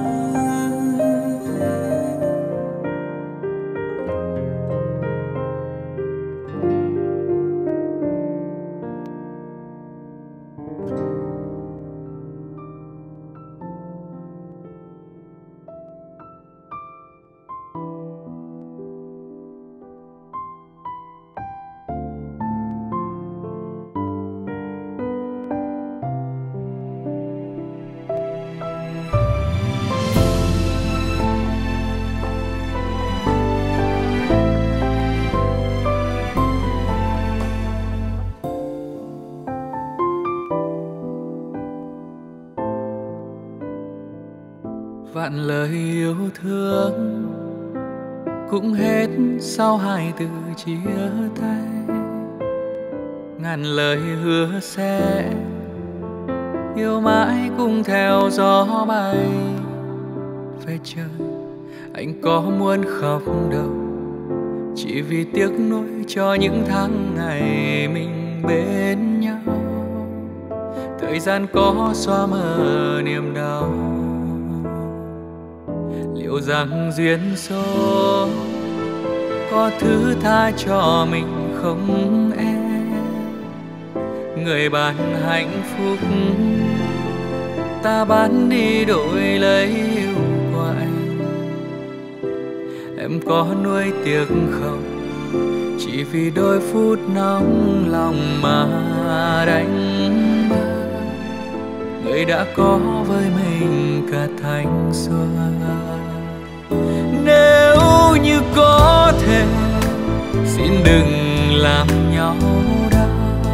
Vạn lời yêu thương cũng hết sau hai từ chia tay. Ngàn lời hứa sẽ yêu mãi cùng theo gió bay. Về trời anh có muốn khóc đâu, chỉ vì tiếc nuối cho những tháng ngày mình bên nhau. Thời gian có xóa mờ niềm đau, liệu rằng duyên số có thứ tha cho mình không em? Người ban hạnh phúc ta bán đi đổi lấy yêu của anh. Em có nuối tiếc không, chỉ vì đôi phút nóng lòng mà đánh mất người đã có với mình cả thanh xuân. Nếu như có thể xin đừng làm nhau đau,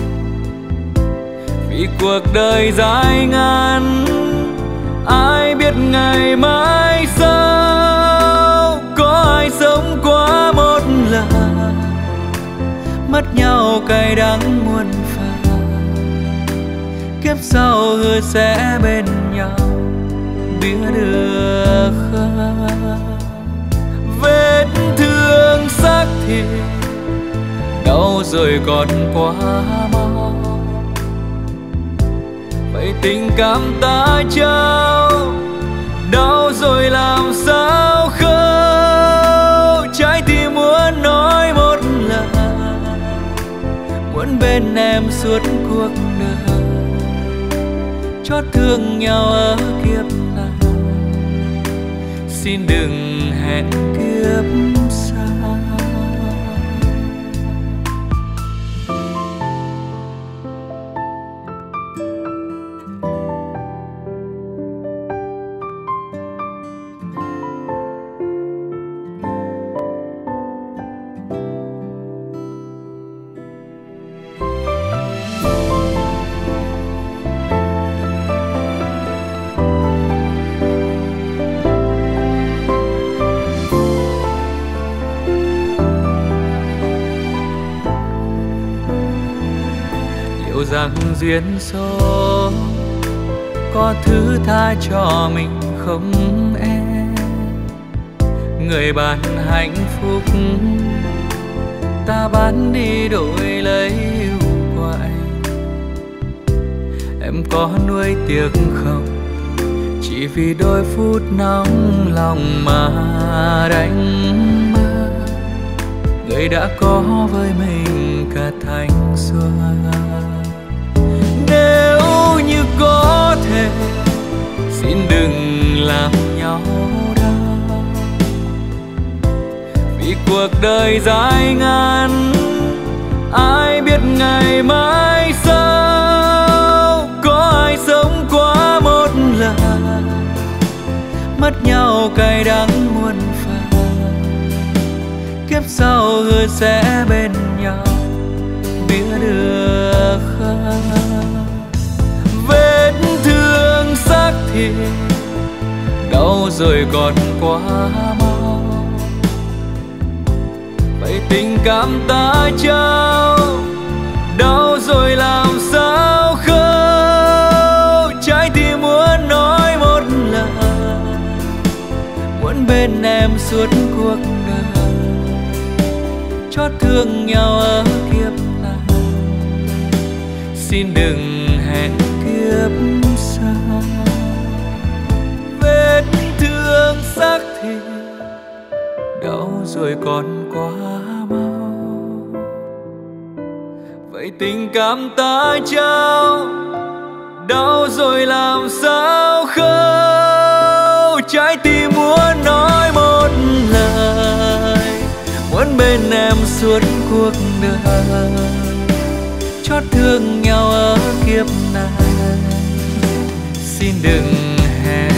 vì cuộc đời dài ngắn ai biết ngày mai sau. Có ai sống qua một lần mất nhau cay đắng muôn phần, kiếp sau hứa sẽ bên nhau biết được không? Vết thương xác thịt đau rồi còn quá mau, vậy tình cảm ta trao đau rồi làm sao khâu? Trái tim muốn nói một lần, muốn bên em suốt cuộc đời, chót thương nhau ở kiếp này, xin đừng hẹn kiếp sau. Rằng duyên số có thứ tha cho mình không em? Người ban hạnh phúc ta bán đi đổi lấy yêu của anh. Em có nuối tiếc không, chỉ vì đôi phút nóng lòng mà đánh mất người đã có với mình cả thanh xuân. Nếu như có thể xin đừng làm nhau đau, vì cuộc đời dài ngắn ai biết ngày mai sau. Có ai sống quá một lần, mất nhau cay đắng muôn phần. Kiếp sau hứa sẽ bên nhau, biết được không? Vết thương xác thịt đau rồi còn quá mau, vậy tình cảm ta trao đau rồi làm sao khâu. Trái tim muốn nói một lời, muốn bên em suốt cuộc đời, chót thương nhau ở kiếp này, xin đừng hẹn kiếp sau. Vết thương xác thịt đau rồi còn quá mau, vậy tình cảm ta trao đau rồi làm sao khâu. Trái tim muốn nói một lời, muốn bên em suốt cuộc đời, chót thương nhau ở kiếp này, xin đừng hẹn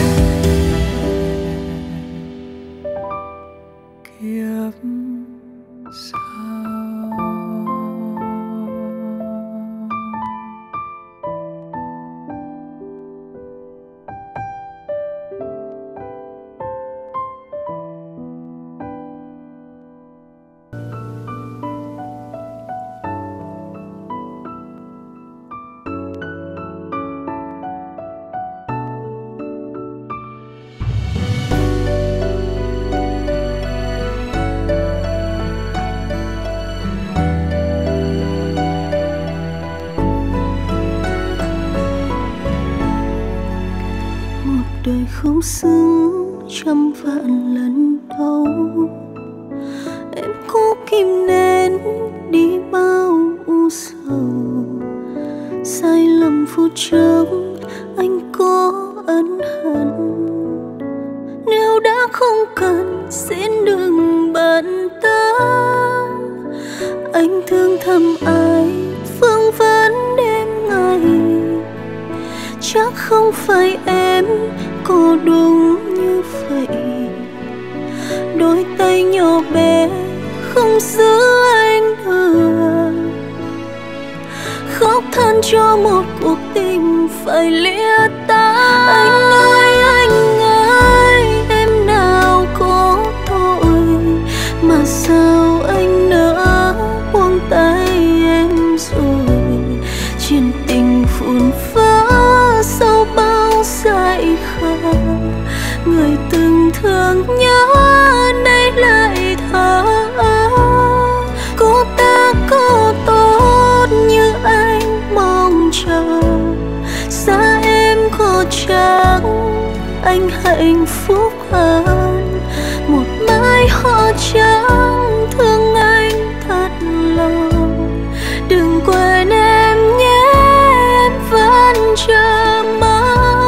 kiếp sau. Đời không xứng trăm vạn lần đau, em cố kìm nén đi bao u sầu. Sai lầm phút trước anh có ân hận, nếu đã không cần xin đừng bận tâm. Anh thương thầm ai phương vấn đêm ngày, chắc không phải em có đúng như vậy. Đôi tay nhỏ bé không giữ anh được, khóc than cho một cuộc tình phải lìa tay. Anh ơi, em nào có tội mà sao anh nỡ buông tay em rồi. Chuyện tình phun phá sau bao dại khờ, người từng thương nhớ nay lại thở. Cô ta có tốt như anh mong chờ, xa em có chắc anh hạnh phúc hơn. Một mai hoa trắng thương anh thật lòng, đừng quên em nhé, em vẫn chờ mong.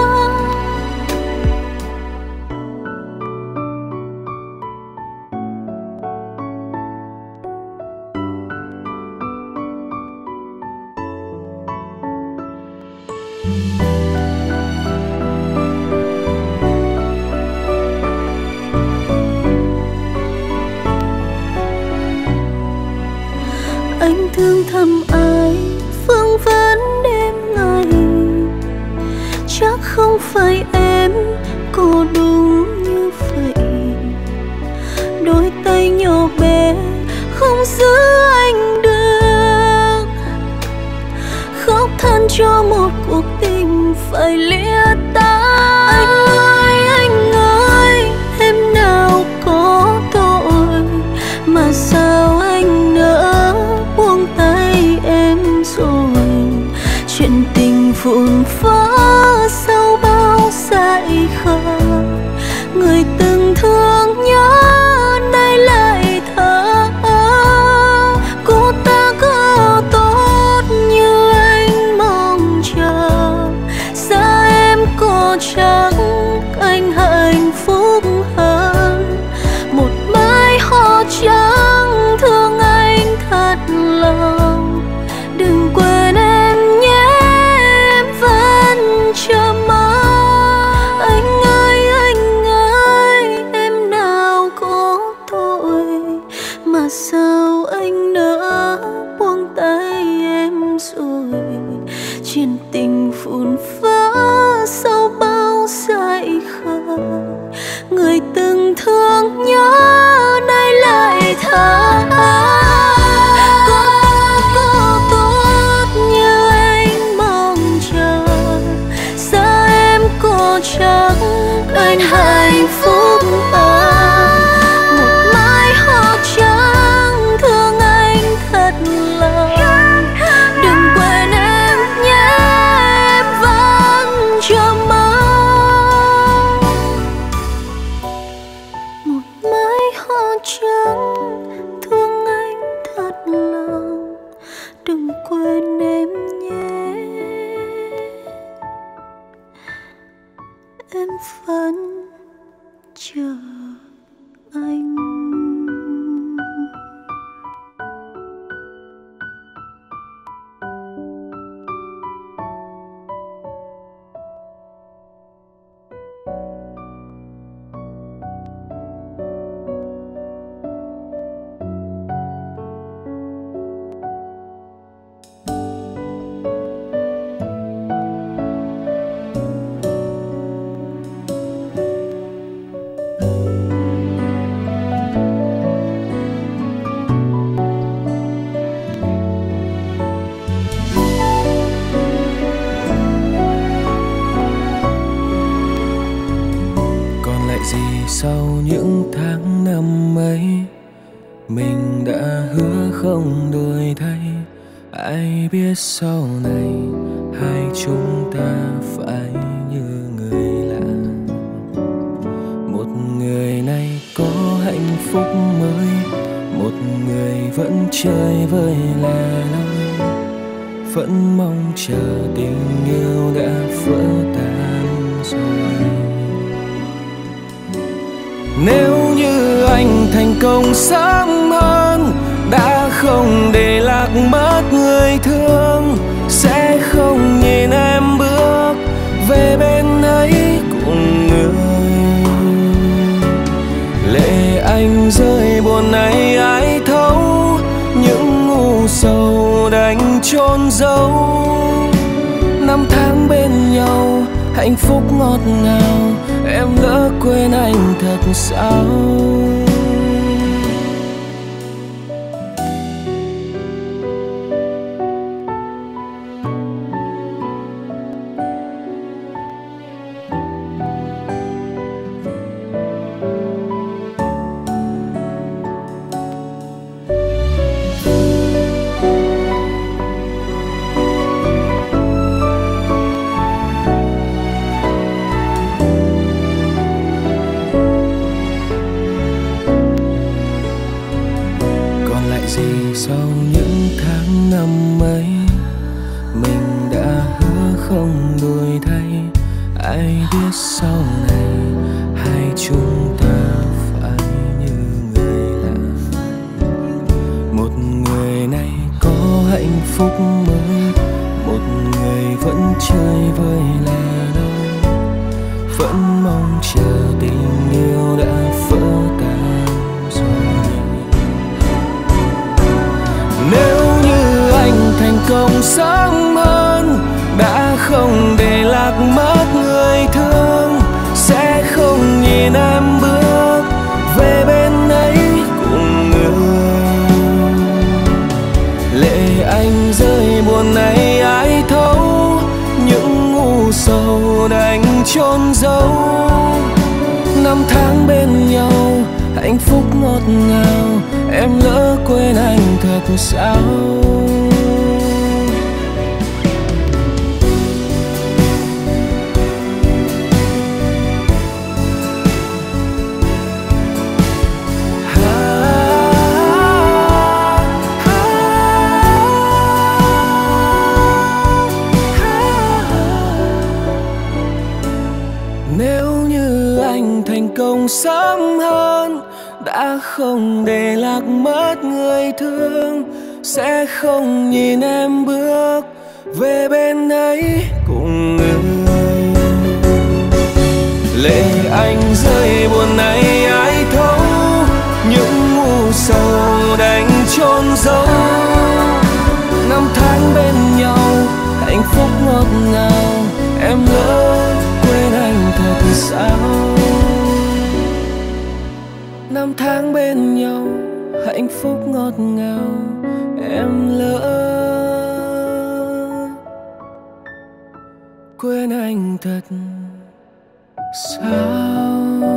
Anh thương thầm ai phương vấn đêm ngày, chắc không phải em có đúng như vậy. Đôi tay nhỏ bé không giữ anh được, khóc than cho một cuộc tình phải lìa tay. Anh ơi, em nào có tội mà sao anh nỡ buông tay em rồi. Chuyện tình vụn vỡ sau bao dại khờ, người từng thương nhớ nay lại thở. tình vụn vỡ sau bao dại khờ. Người từng thương nhớ nay lại tha. Có tốt như anh mong chờ, sao em có chắc anh hạnh phúc à? Một mái hoa trắng thương anh thật lòng, đừng quên em nhé, em vẫn chờ mong. Một mái hoa trắng thương anh thật lòng, đừng quên em nhé, em vẫn chờ anh. Sau những tháng năm ấy, mình đã hứa không đổi thay. Ai biết sau này hai chúng ta phải như người lạ. Một người này có hạnh phúc mới, một người vẫn chơi vơi lẻ loi, vẫn mong chờ tình yêu đã vỡ tan rồi. Nếu như anh thành công sớm hơn, đã không để lạc mất người thương, sẽ không nhìn em bước về bên ấy cùng người. Lệ anh rơi buồn này ai thấu, những ngu sầu đành chôn giấu. Năm tháng bên nhau hạnh phúc ngọt ngào, em lỡ quên anh thật sao? Sau những tháng năm ấy, mình đã hứa không đổi thay. Ai biết sau này hai chúng ta phải như người lạ. Một người này có hạnh phúc mới, một người vẫn chơi vơi lẻ loi, vẫn mong chờ tình yêu đã vỡ tan rồi. Nếu như anh thành công sớm hơn, đã không để lạc mất người thương, sẽ không nhìn em bước về bên ấy cùng người. Lệ anh rơi buồn này ai thấu, những ngu sầu đành chôn giấu. Năm tháng bên nhau hạnh phúc ngọt ngào, em lỡ quên anh thật sao? Nếu như anh thành công sớm hơn, đã không để lạc mất người thương, sẽ không nhìn em bước về bên ấy cùng người. Lệ anh rơi buồn này ai thấu, những ngu sầu đành chôn giấu. Năm tháng bên nhau hạnh phúc ngọt năm tháng bên nhau hạnh phúc ngọt ngào em lỡ quên anh thật sao.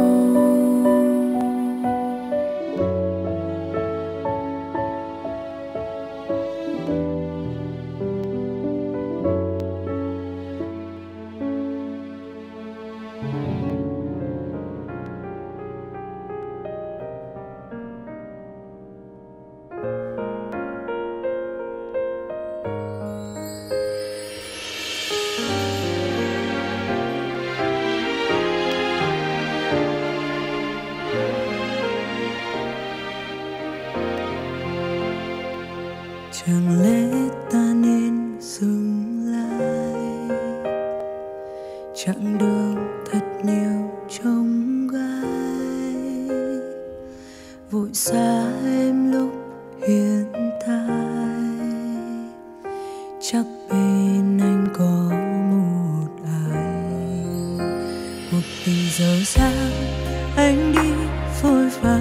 Chẳng lẽ ta nên dừng lại, chặng đường thật nhiều trông gai, vội xa em lúc hiện tại, chắc bên anh có một ai. Một tình dở dang anh đi vội vã,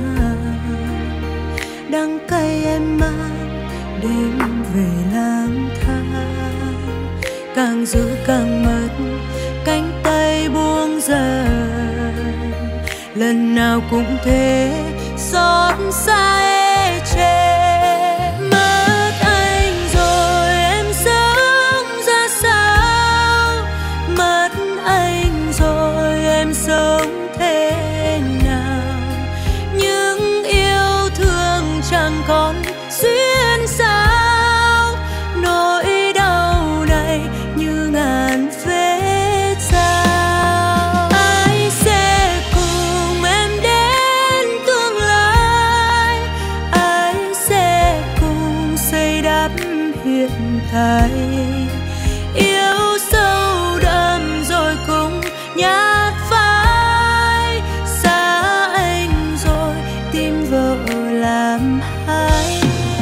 đắng cay em mang đêm về lang thang, càng giữ càng mất cánh tay buông dần, lần nào cũng thế xót xa ê chề. Mất anh rồi em sống ra sao, mất anh rồi em sống thế nào, những yêu thương chẳng còn duyên sao, nỗi đau này như ngàn vết dao. Ai sẽ cùng em đến tương lai, ai sẽ cùng xây đắp hiện tại, yêu sâu đậm rồi cùng nhát phai, xa anh rồi tìm vợ làm hai.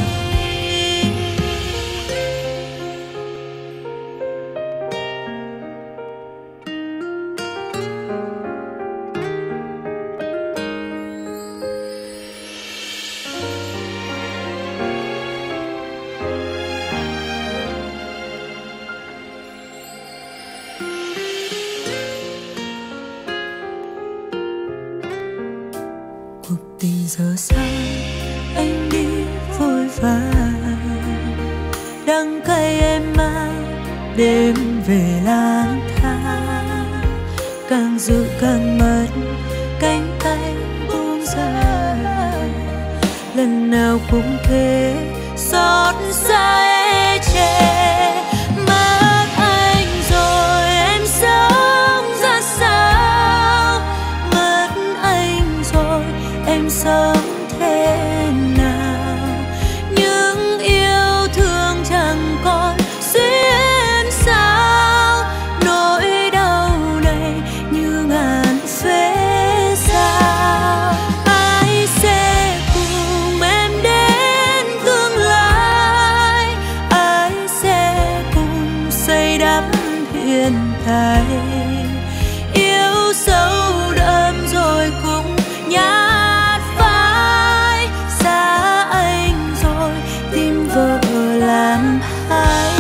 Cuộc tình giờ sang anh đi vội vàng, đắng cay em mang đêm về lang thang, càng giữ càng mất cánh tay buông dần, lần nào cũng thế xót xa ê chề. Mất anh rồi em sống ra sao, mất anh rồi em sống thế nào, những yêu thương chẳng còn duyên sao, nỗi đau này như ngàn vết dao. Ai sẽ cùng em đến tương lai, ai sẽ cùng xây đắp hiện tại, yêu sâu đậm rồi cùng nhát phai, xa anh rồi tìm vợ làm hai.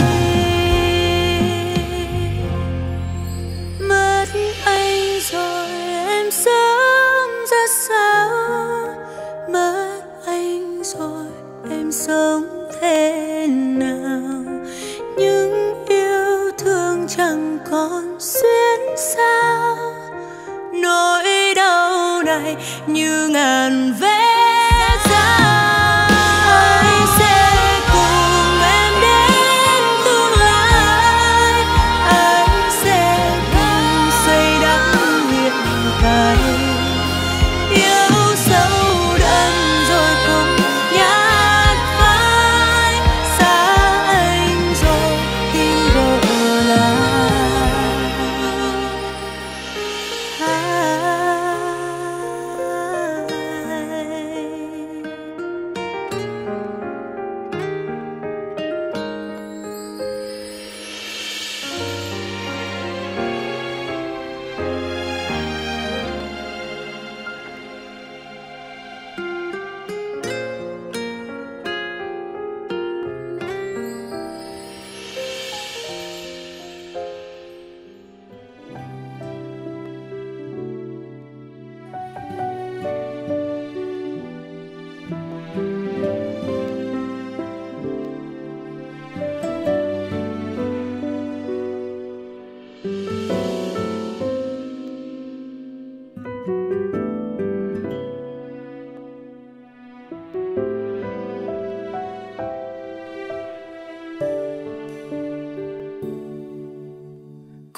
Mất anh rồi em sống ra sao, mất anh rồi em sống thế nào, những yêu thương chẳng còn duyên sao, nỗi đau này như ngàn vết dao. Ai sẽ cùng em đến tương lai, ai sẽ cùng xây đắp hiện tại, yêu sâu đậm rồi cùng nhát phai, xa anh rồi tìm vợ làm hai.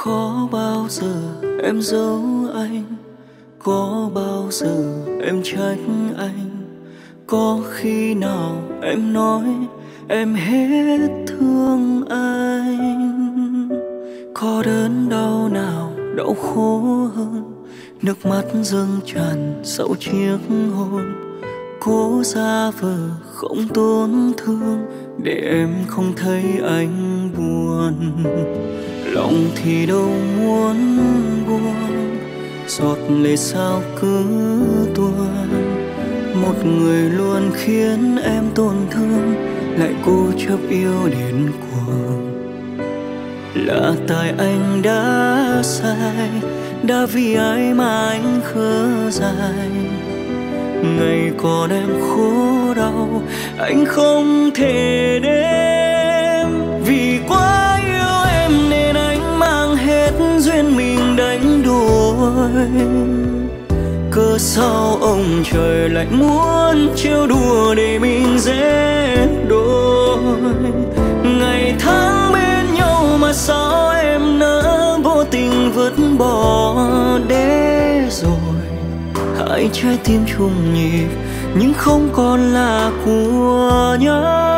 Có bao giờ em giấu anh, có bao giờ em trách anh, có khi nào em nói em hết thương anh. Có đớn đau nào đau khổ hơn nước mắt dâng tràn sau chiếc hôn. Cố giả vờ không tổn thương để em không thấy anh buồn. Lòng thì đâu muốn buồn, giọt lệ sao cứ tuôn. Một người luôn khiến em tổn thương, lại cố chấp yêu đến cuồng. Là tại anh đã sai, đã vì ai mà anh khờ dại. Ngày còn em khổ đau, anh không thể đếm. Vì quá yêu em nên anh mang hết duyên mình đánh đổi. Cớ sao ông trời lại muốn trêu đùa để mình dễ đôi. Ngày tháng bên nhau mà sao em nỡ vô tình vứt bỏ để rồi. Hai trái tim chung nhịp nhưng không còn là của nhau.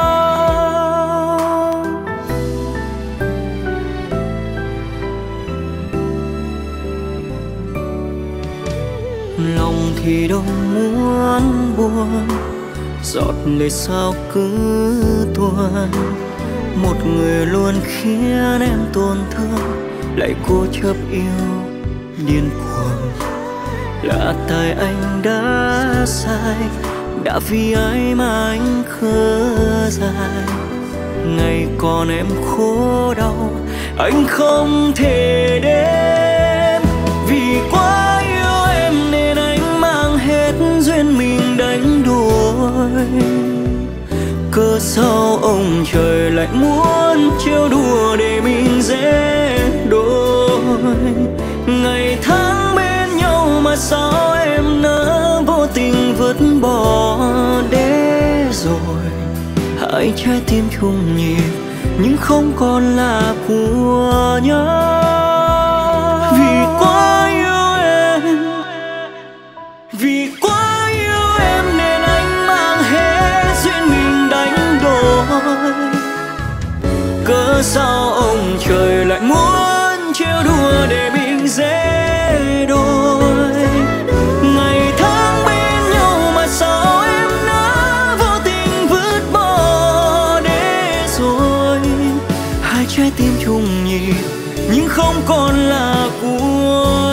Lòng thì đâu muốn buồn, giọt lệ sao cứ tuôn. Một người luôn khiến em tổn thương, lại cố chấp yêu điên cuồng. Là tại anh đã sai, đã vì ai mà anh khờ dại. Ngày còn em khổ đau, anh không thể đếm. Vì quá yêu em nên anh mang hết duyên mình đánh đổi. Cớ sao ông trời lại muốn trêu đùa để mình dễ đôi. Ngày tháng bên nhau mà sao em nỡ vô tình vứt bỏ để rồi. Hai trái tim chung nhịp nhưng không còn là của nhau. Vì quá yêu em, vì quá yêu em nên anh mang hết duyên mình đánh đổi. Cớ sao ông trời lại muốn trêu đùa để mình dễ đôi. Ngày tháng bên nhau mà sao em nỡ vô tình vứt bỏ để rồi. Hai trái tim chung nhịp nhưng không còn là của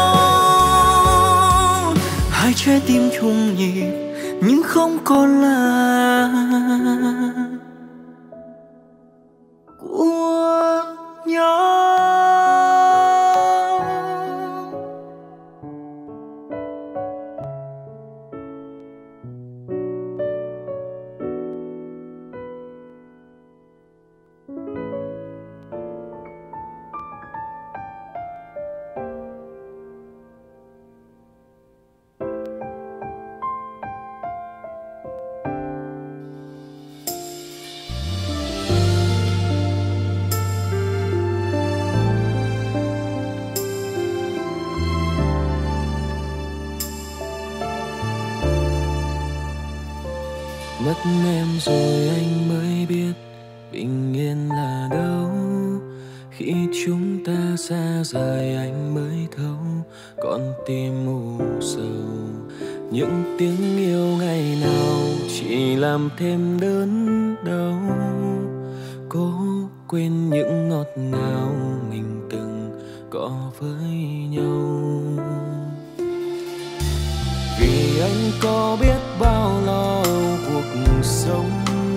nhau. Hai trái tim chung nhịp nhưng không còn là của nhau. Mất em rồi anh mới biết bình yên là đâu. Khi chúng ta xa rời anh mới thấu con tim u sầu. Những tiếng yêu ngày nào chỉ làm thêm đớn đau. Cố quên những ngọt ngào mình từng có với nhau. Vì anh có biết bao lo cuộc sống,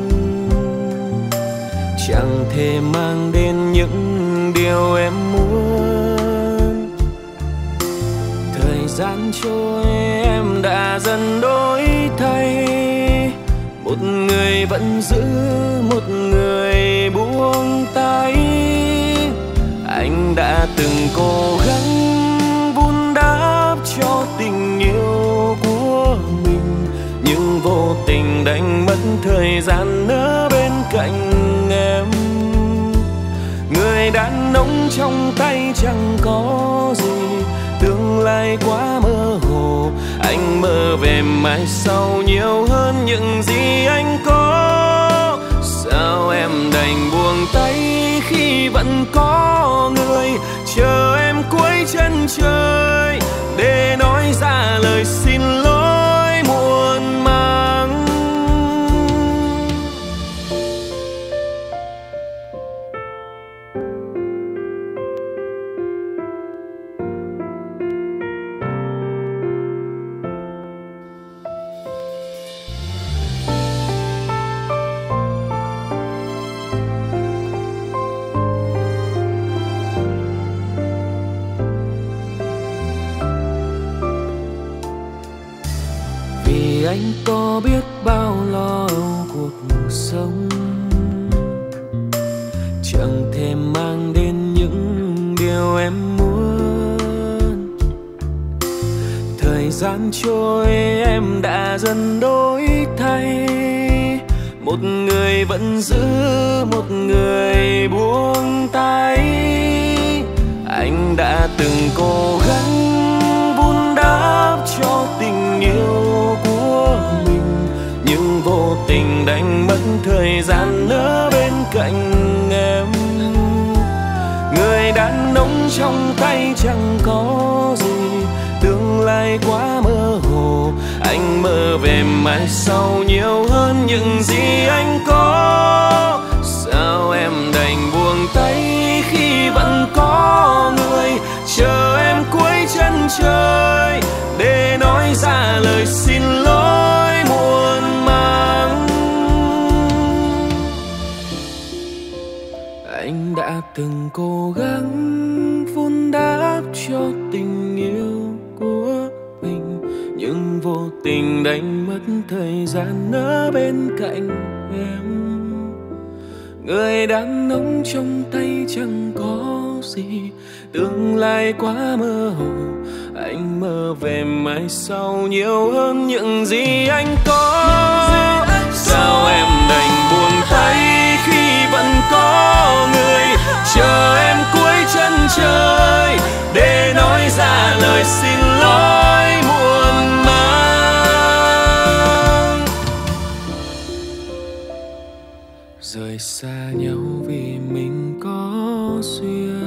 chẳng thể mang đến những điều em muốn. Thời gian trôi em đã dần đổi thay. Một người vẫn giữ, một người buông tay. Anh đã từng cố gắng vun đắp cho tình yêu của mình, nhưng vô tình đánh mất thời gian ở bên cạnh em. Người đàn ông trong tay chẳng có gì, tương lai quá mơ hồ. Anh mơ về mai sau nhiều hơn những gì anh có. Sao em đành buông tay khi vẫn có người chờ em cuối chân trời để nói ra lời xin lỗi muộn màng. Anh có biết bao lo âu cuộc sống, chẳng thể mang đến những điều em muốn. Thời gian trôi em đã dần đổi thay, một người vẫn giữ, một người buông tay. Anh đã từng cố gắng vun đắp cho tình yêu của mình, nhưng vô tình đánh mất thời gian ở bên cạnh em. Người đàn ông trong tay chẳng có gì, tương lai quá mơ hồ. Anh mơ về mai sau nhiều hơn những gì anh có. Sao em đành buông tay khi vẫn có người chờ em cuối chân trời để nói ra lời xin lỗi muộn màng. Anh đã từng cố gắng vun đắp cho tình yêu của mình, nhưng vô tình đánh mất thời gian ở bên cạnh em. Người đàn ông trong tay chẳng có gì, tương lai quá mơ hồ. Anh mơ về mai sau nhiều hơn những gì anh có. Sao em đành buông tay khi vẫn có người chờ em cuối chân trời để nói ra lời xin lỗi muộn màng. Rời xa nhau vì mình có duyên,